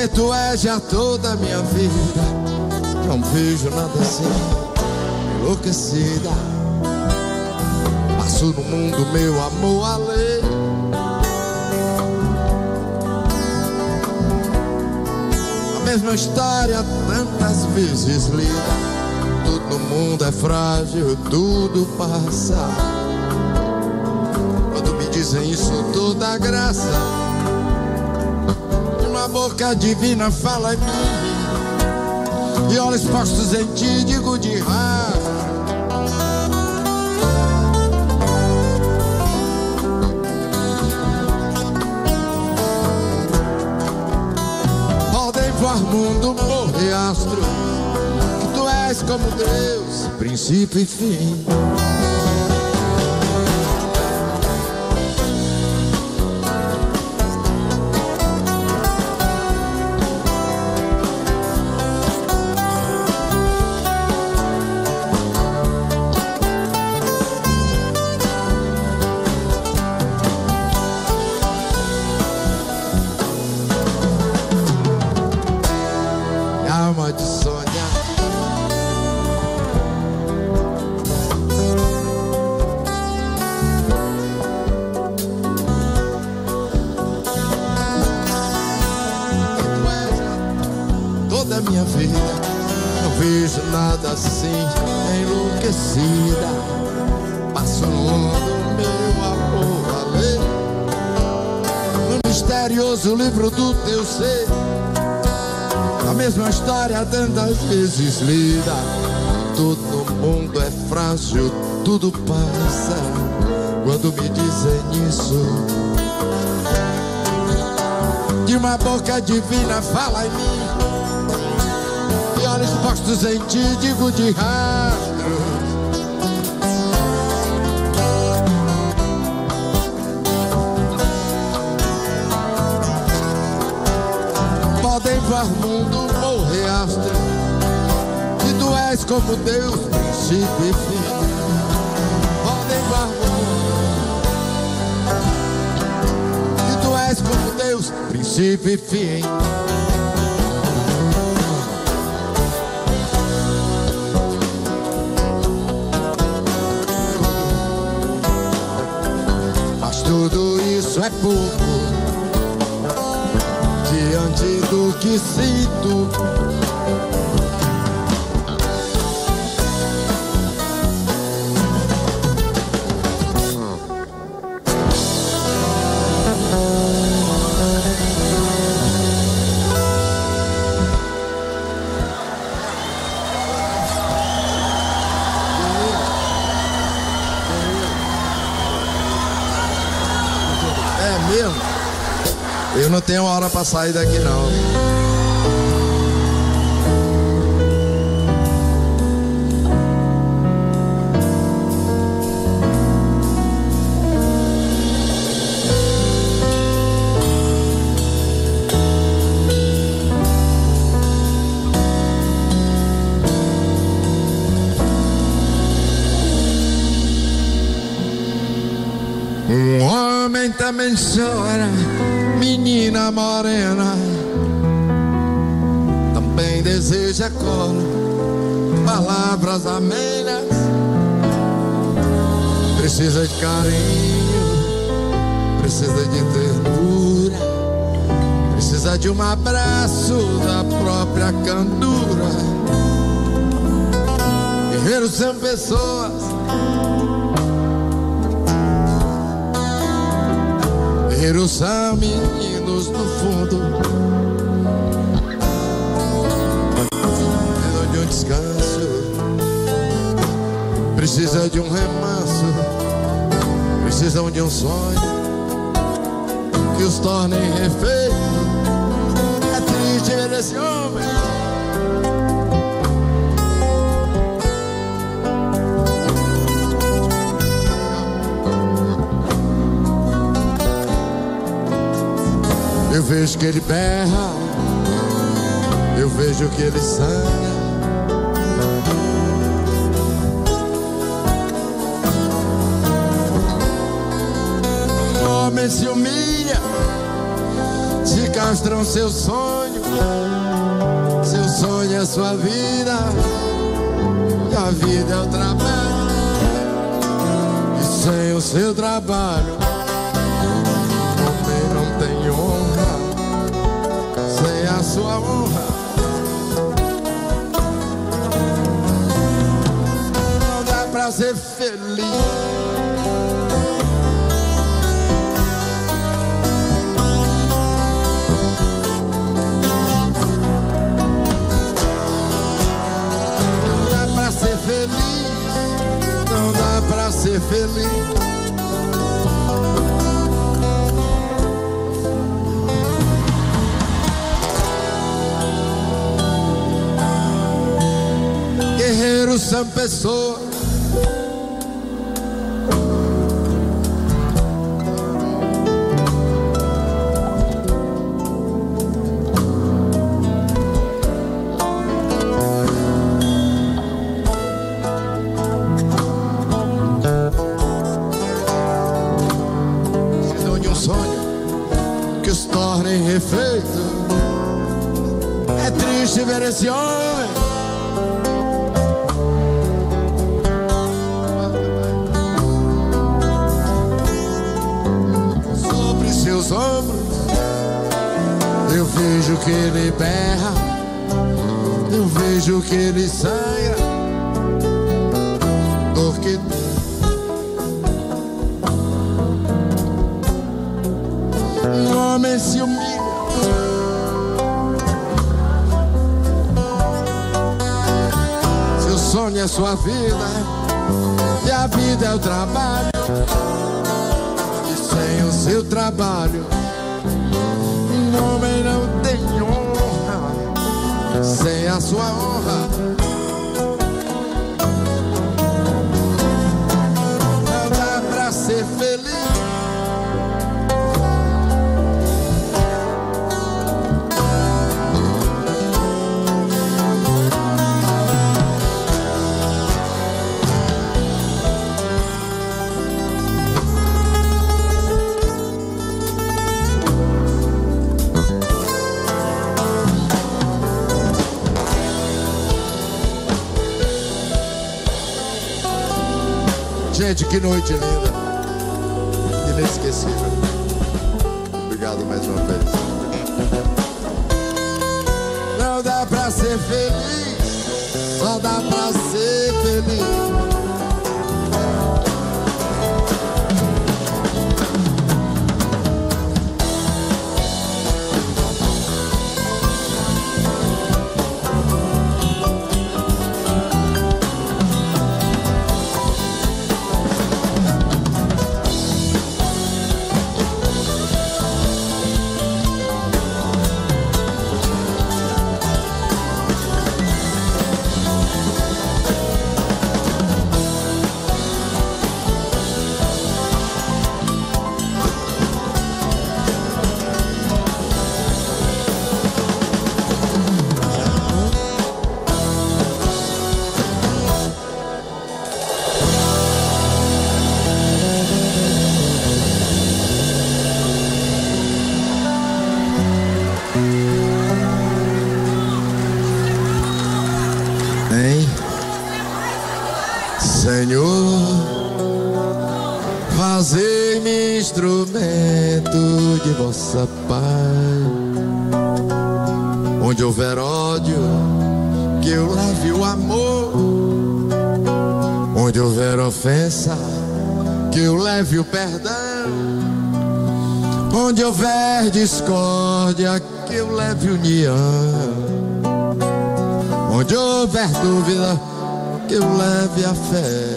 porque tu és já toda a minha vida. Não vejo nada assim, enlouquecida. Passo no mundo, meu amor, além. A mesma história tantas vezes lida. Tudo no mundo é frágil, tudo passa. Quando me dizem isso, toda graça de uma boca divina fala em mim. E olhos postos em ti, digo de raiva. Podem voar mundo, morrer astro, que tu és como Deus, princípio e fim. De sonhar, toda a minha vida, não vejo nada assim, enlouquecida. Passo no mundo, meu amor, a ler no misterioso livro do teu ser. A mesma história tantas vezes lida. Tudo no mundo é frágil, tudo passa. Quando me dizem isso, de uma boca divina fala em mim. E olhos postos em ti, digo de rastro. Podem voar mundo, morrer astro, que tu és como Deus, princípio e fim. Podem voar mundo, que tu és como Deus, princípio e fim. Mas tudo isso é pouco diante do que sinto. É mesmo? Eu não tenho hora pra sair daqui não. Um homem também chora, menina morena, também deseja colo, palavras amenas. Precisa de carinho, precisa de ternura, precisa de um abraço da própria candura. Guerreiros são pessoas, guerreiros são meninos no fundo, precisam de um descanso, precisa de um remanso, precisam de um sonho que os torne refém. É triste ver esse homem eu vejo que ele berra, eu vejo que ele sangra. O homem se humilha, se castram seus sonhos, Seu sonho é sua vida, e a vida é o trabalho. E sem o seu trabalho, o homem não tem honra. Sem a sua honra, não dá pra ser feliz. Não dá pra ser feliz. Guerreiros são pessoas refeito. É triste ver esse homem sobre seus ombros. Eu vejo que ele berra, eu vejo que ele sanha, dor que um homem se humilha. Seu sonho é sua vida, e a vida é o trabalho. E sem o seu trabalho, um homem não tem honra. Sem a sua honra, não dá pra ser feliz. Gente, que noite linda, inesquecível. Obrigado mais uma vez. Não dá pra ser feliz, só dá pra ser feliz. Senhor, fazei-me instrumento de vossa paz. Onde houver ódio, que eu leve o amor. Onde houver ofensa, que eu leve o perdão. Onde houver discórdia, que eu leve união. Onde houver dúvida, que eu leve a fé.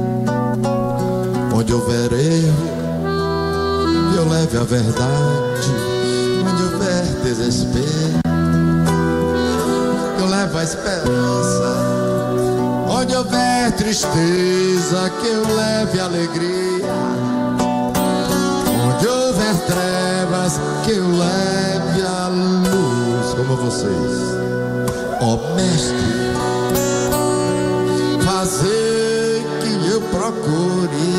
Onde houver erro, que eu leve a verdade. Onde houver desespero, que eu leve a esperança. Onde houver tristeza, que eu leve a alegria. Onde houver trevas, que eu leve a luz. Como vocês, ó Mestre, fazer que eu procure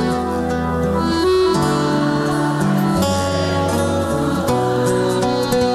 mais.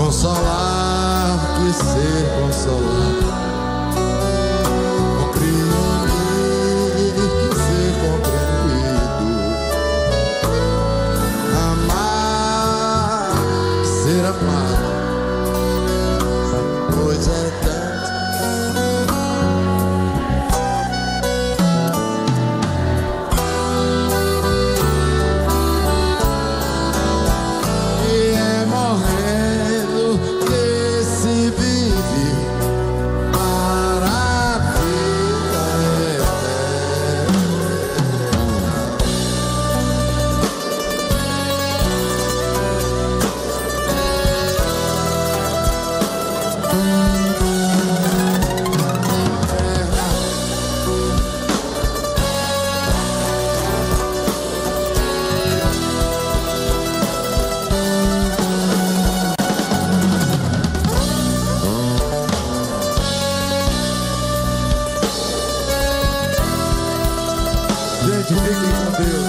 consolar que ser consolado, compreender que ser compreendido, amar que ser amado, pois é tanto. E é morrendo que se vive para a vida eterna. Gente, fiquem com Deus.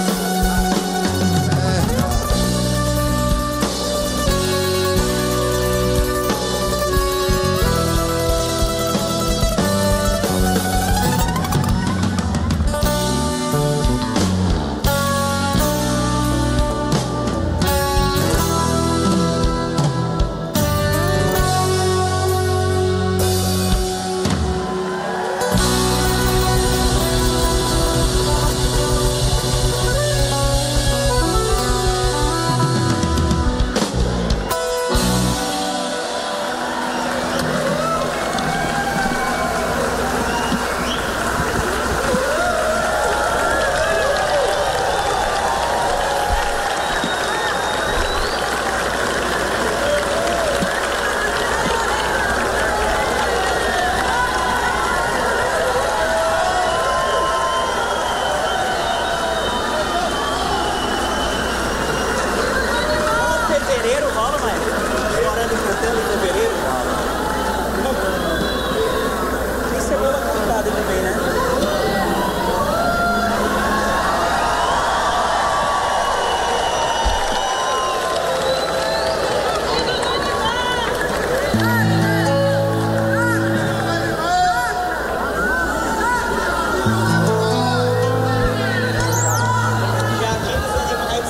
Fevereiro rola, mas chorando e cantando em fevereiro rola. Tem cebola cantada também, né? Jardim dos Animais.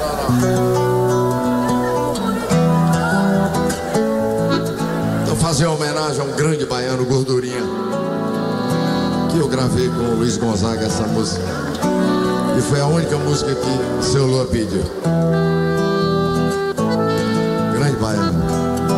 Então, fazer uma homenagem a um grande baiano, Gordurinha, que eu gravei com o Luiz Gonzaga essa música. E foi a única música que o seu Lua pediu. Grande baiano.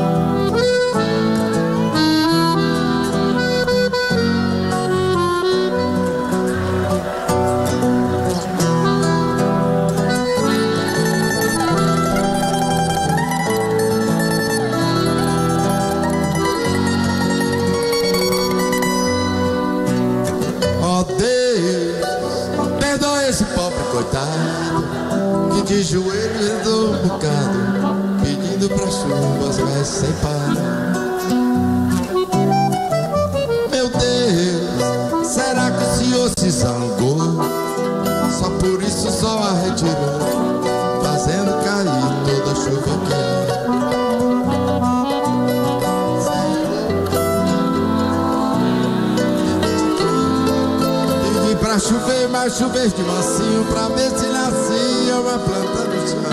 Ó Deus, perdoa esse pobre coitado que de joelhos andou um bocado pedindo pra chuvas, mas sem parar. Meu Deus, será que o Senhor se zangou? Só por isso só a retirou, fazendo cair toda a chuva que há. Pra chover, mas chover de mansinho, pra ver se nascia uma planta no chão.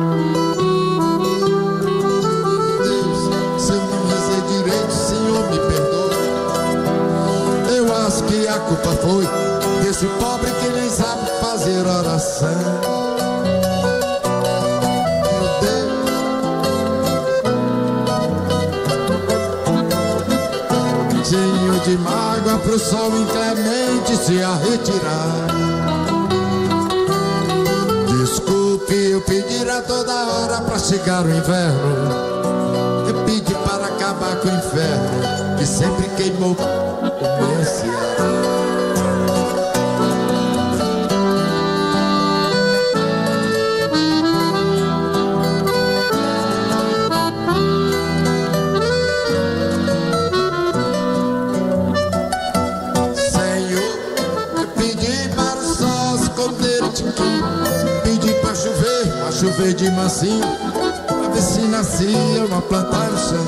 Deus, se eu não rezei direito, Senhor, me perdoa. Eu acho que a culpa foi desse pobre que nem sabe fazer oração. Meu Deus, cheio de mágoa pro sol inclemente se a retirar. Desculpe eu pedir a toda hora pra chegar o inverno. Eu pedi para acabar com o inferno que sempre queimou o meu cielo. Pedi pra chover, pra chover de mansinho, pra ver se nascia melancia, uma planta no chão.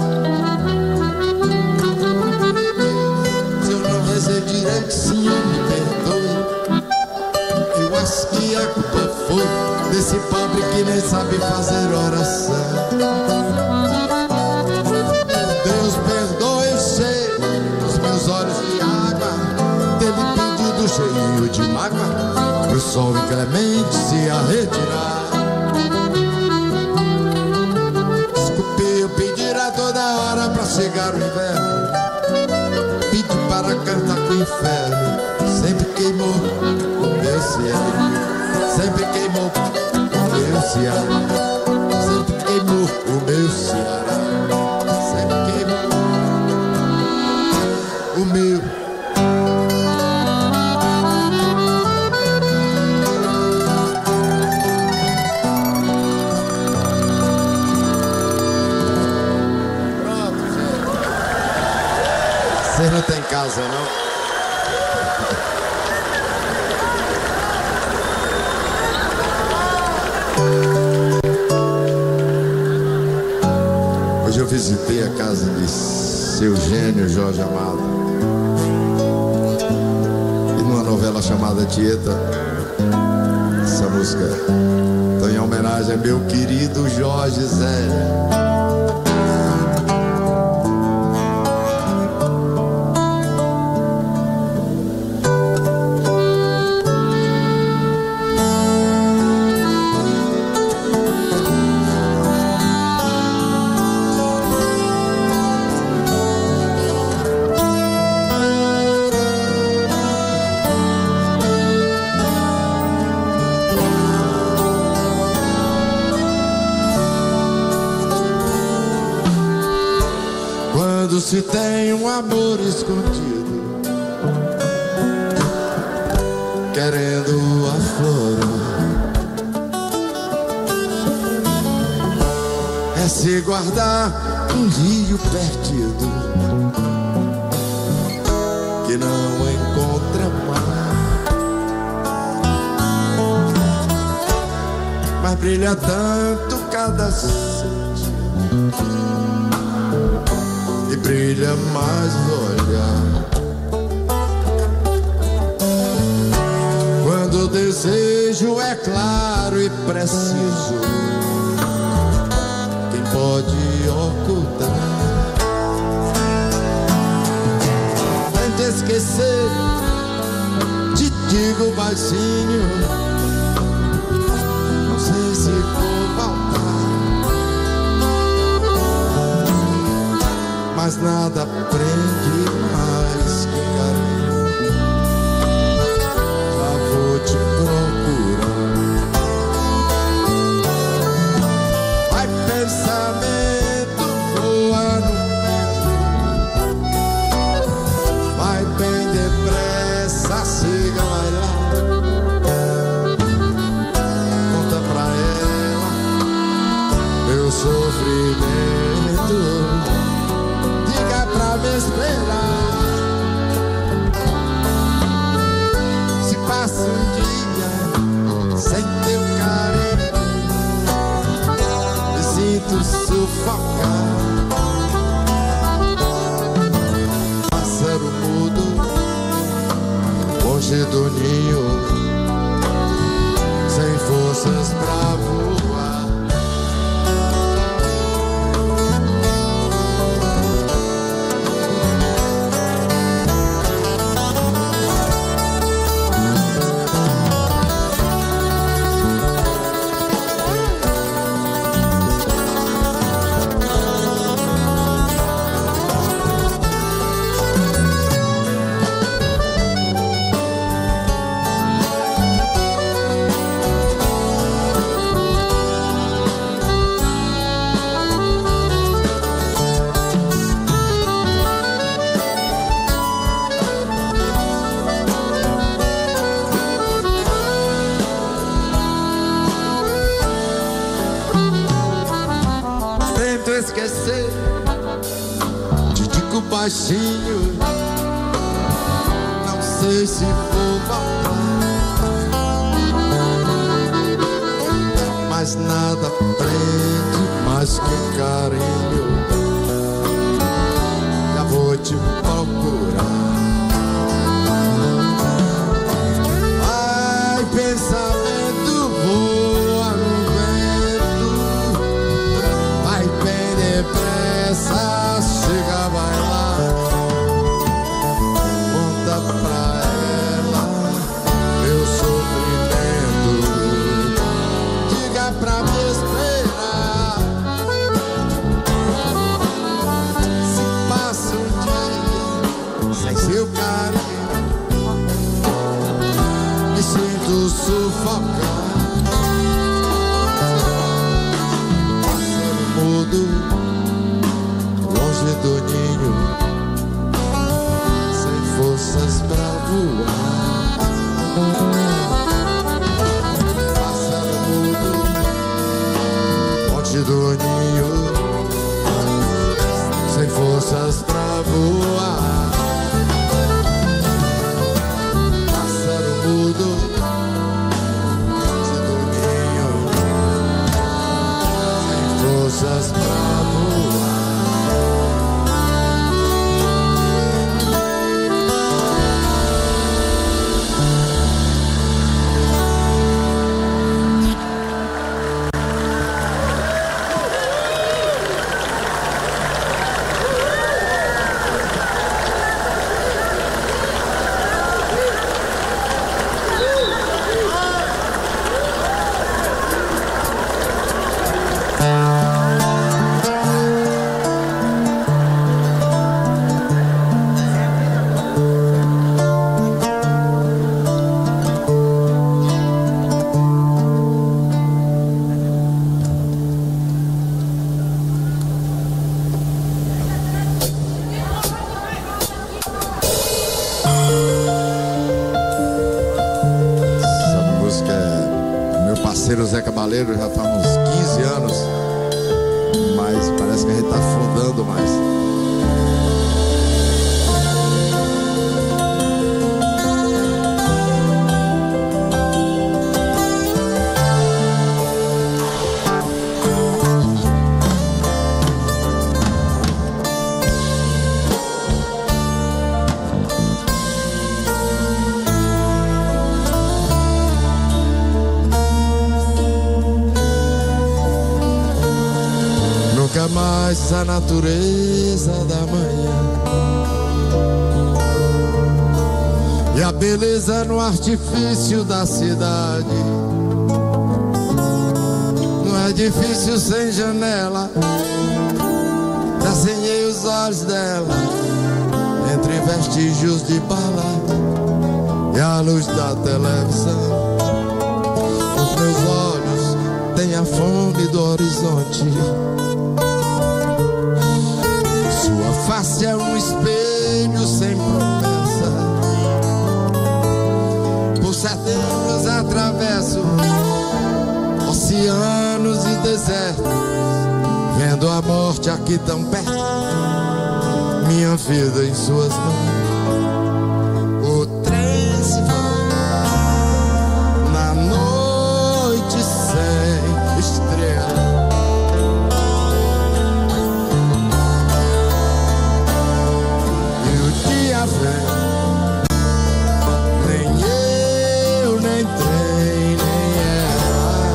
Se eu não rezei direito, senhor, me perdoe. Eu acho que a culpa foi desse pobre que nem sabe fazer oração. Deus perdoe o cheiro dos meus olhos de água, dele pedido cheio de mágoa, pro sol inclemente se a retirar. Eu pedir a toda hora pra chegar o inverno, pedi para cantar com o inferno. Sempre queimou o meu cielo, sempre queimou o meu Ceará, sempre queimou o meu Ceará, sempre queimou o meu. Você não tem casa, não? Hoje eu visitei a casa de seu gênio Jorge Amado, e numa novela chamada Tieta, essa música está em homenagem a meu querido Jorge Zé. Quando se tem um amor escondido, querendo aflorar, é se guardar um rio perdido que não encontra mar, mas brilha tanto cada sentido e brilha mais no olhar. Quando o desejo é claro e preciso, quem pode ocultar? Tente esquecer, te digo baixinho, não sei se vou voltar, mas nada prende mais que carinho. Já vou te procurar. Vai pensamento, voa no vento, vai bem depressa, siga, vai lá. Conta pra ela meu sofrimento, pra me esperar. Se passa um dia sem teu carinho, me sinto sufocar. Pássaro mudo, longe do ninho, sem forças pra voar. Esquecer, te digo baixinho, não sei se vou voltar, mas nada prende mais. mais que carinho, já vou te procurar. Ai, pensamento voa no vento, vai bem depressa, chega, vai lá, conta pra ela meu sofrimento, diga pra me esperar. Se passa um dia sem seu carinho, me sinto sufocar. Pássaro mudo, longe do ninho, sem forças pra voar. Pássaro mudo, longe do ninho, sem forças pra voar. Pássaro mudo, longe do ninho, sem forças pra voar. O Zé Cabaleiro já está há uns quinze anos, mas parece que a gente está flodando mais. Nunca mais a natureza da manhã e a beleza no artifício da cidade. Não é difícil sem janela, desenhei os olhos dela entre vestígios de bala e a luz da televisão. Os meus olhos têm a fome do horizonte, sua face é um espelho sem promessa. Por setembros atravesso oceanos e desertos, vendo a morte aqui tão perto, minha vida em suas mãos. O trem se vai na noite sem estrela, vem, nem eu, nem trem, nem ela.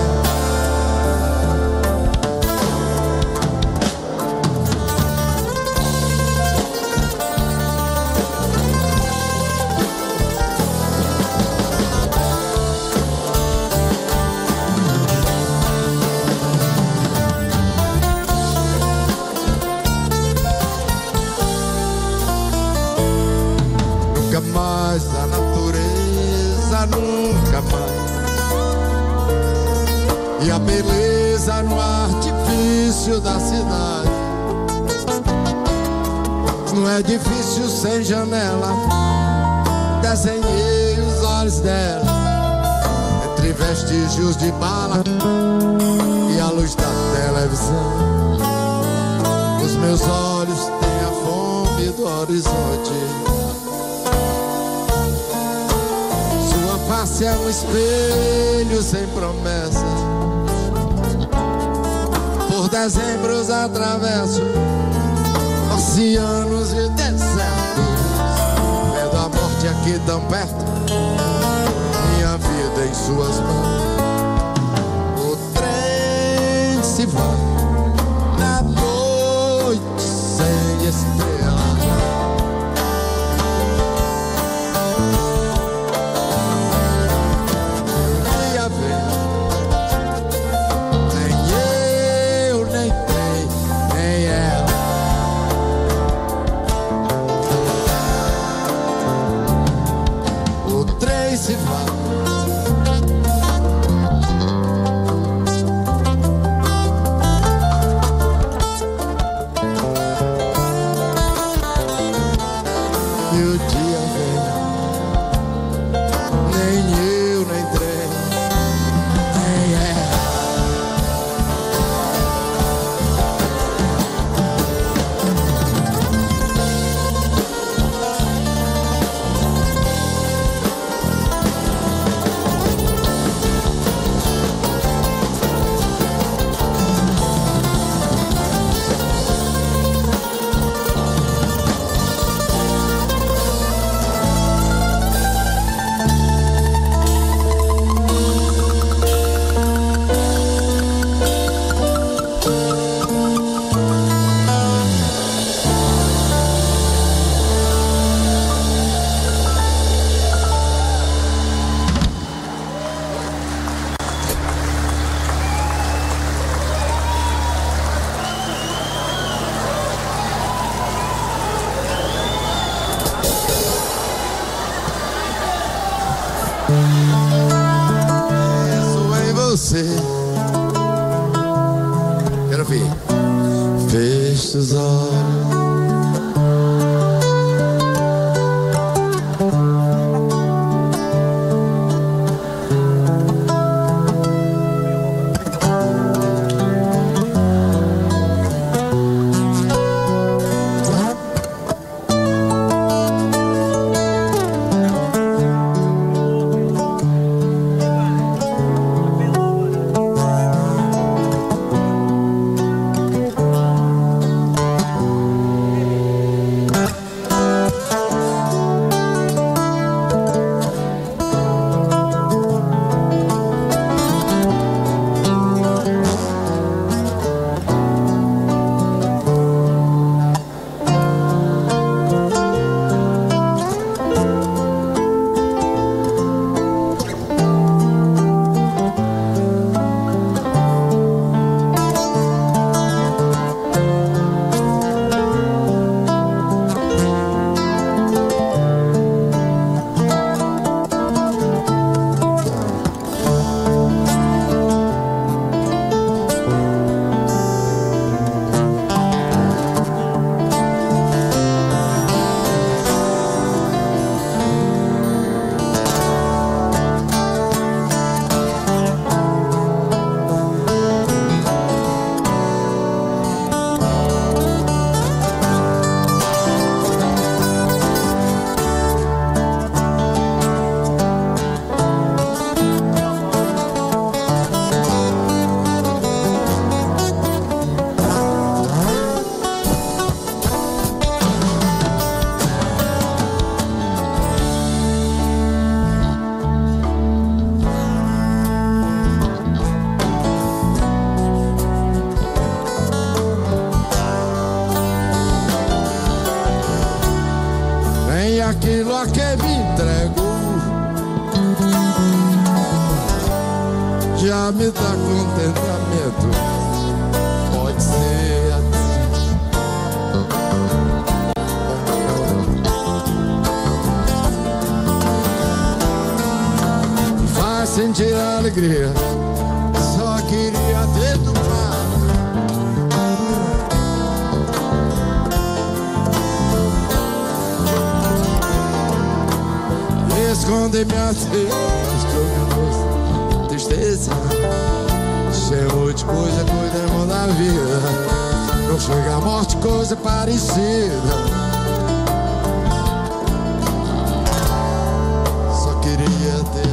Mais a natureza nunca mais, e a beleza no artifício da cidade. Não é difícil sem janela, desenhei os olhos dela entre vestígios de bala e a luz da televisão. Os meus olhos têm a fome do horizonte, face é um espelho sem promessa. Por dezembros atravesso oceanos e desertos, vendo a morte aqui tão perto, minha vida em suas mãos. O trem se vai na noite sem estrela, ia ver, nem eu, nem trem, nem ela. O trem se vai. Quero ver. Feche os olhos, aquilo a que me entregou já me dá contentamento. Pode ser assim, faz sentir alegria. Só queria ter do mar, esconde minha tristeza, cheio de coisa, cuidamos da vida. Não chega a morte, coisa parecida. Só queria ter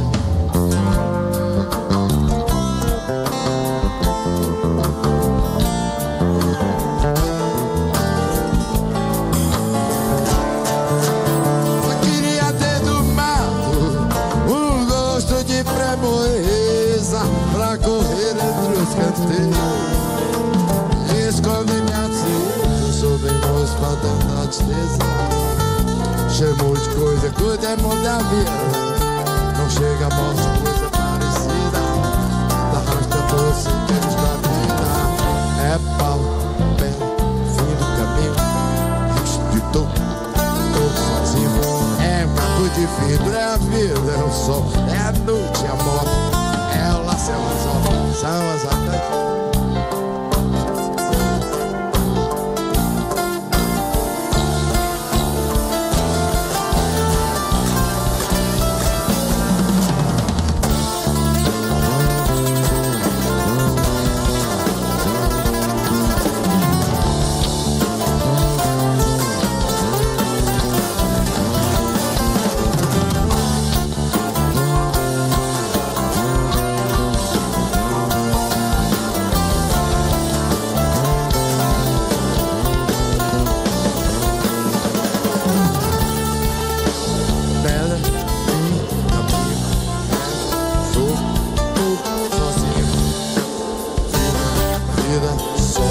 faltando a tristeza. Chamou de coisa, coisa é mundo da vida. Não chega a morte, coisa parecida. Da rasta doce que nos dá vida. É pau, pé, fim do caminho. Estou, tô sozinho. É um capo de vidro, é a vida, é o sol. É a noite, é a morte. É o laço, é o anzol. São as atas.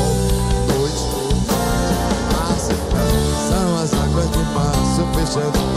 Sol, noite, mar, são as águas de março fechando.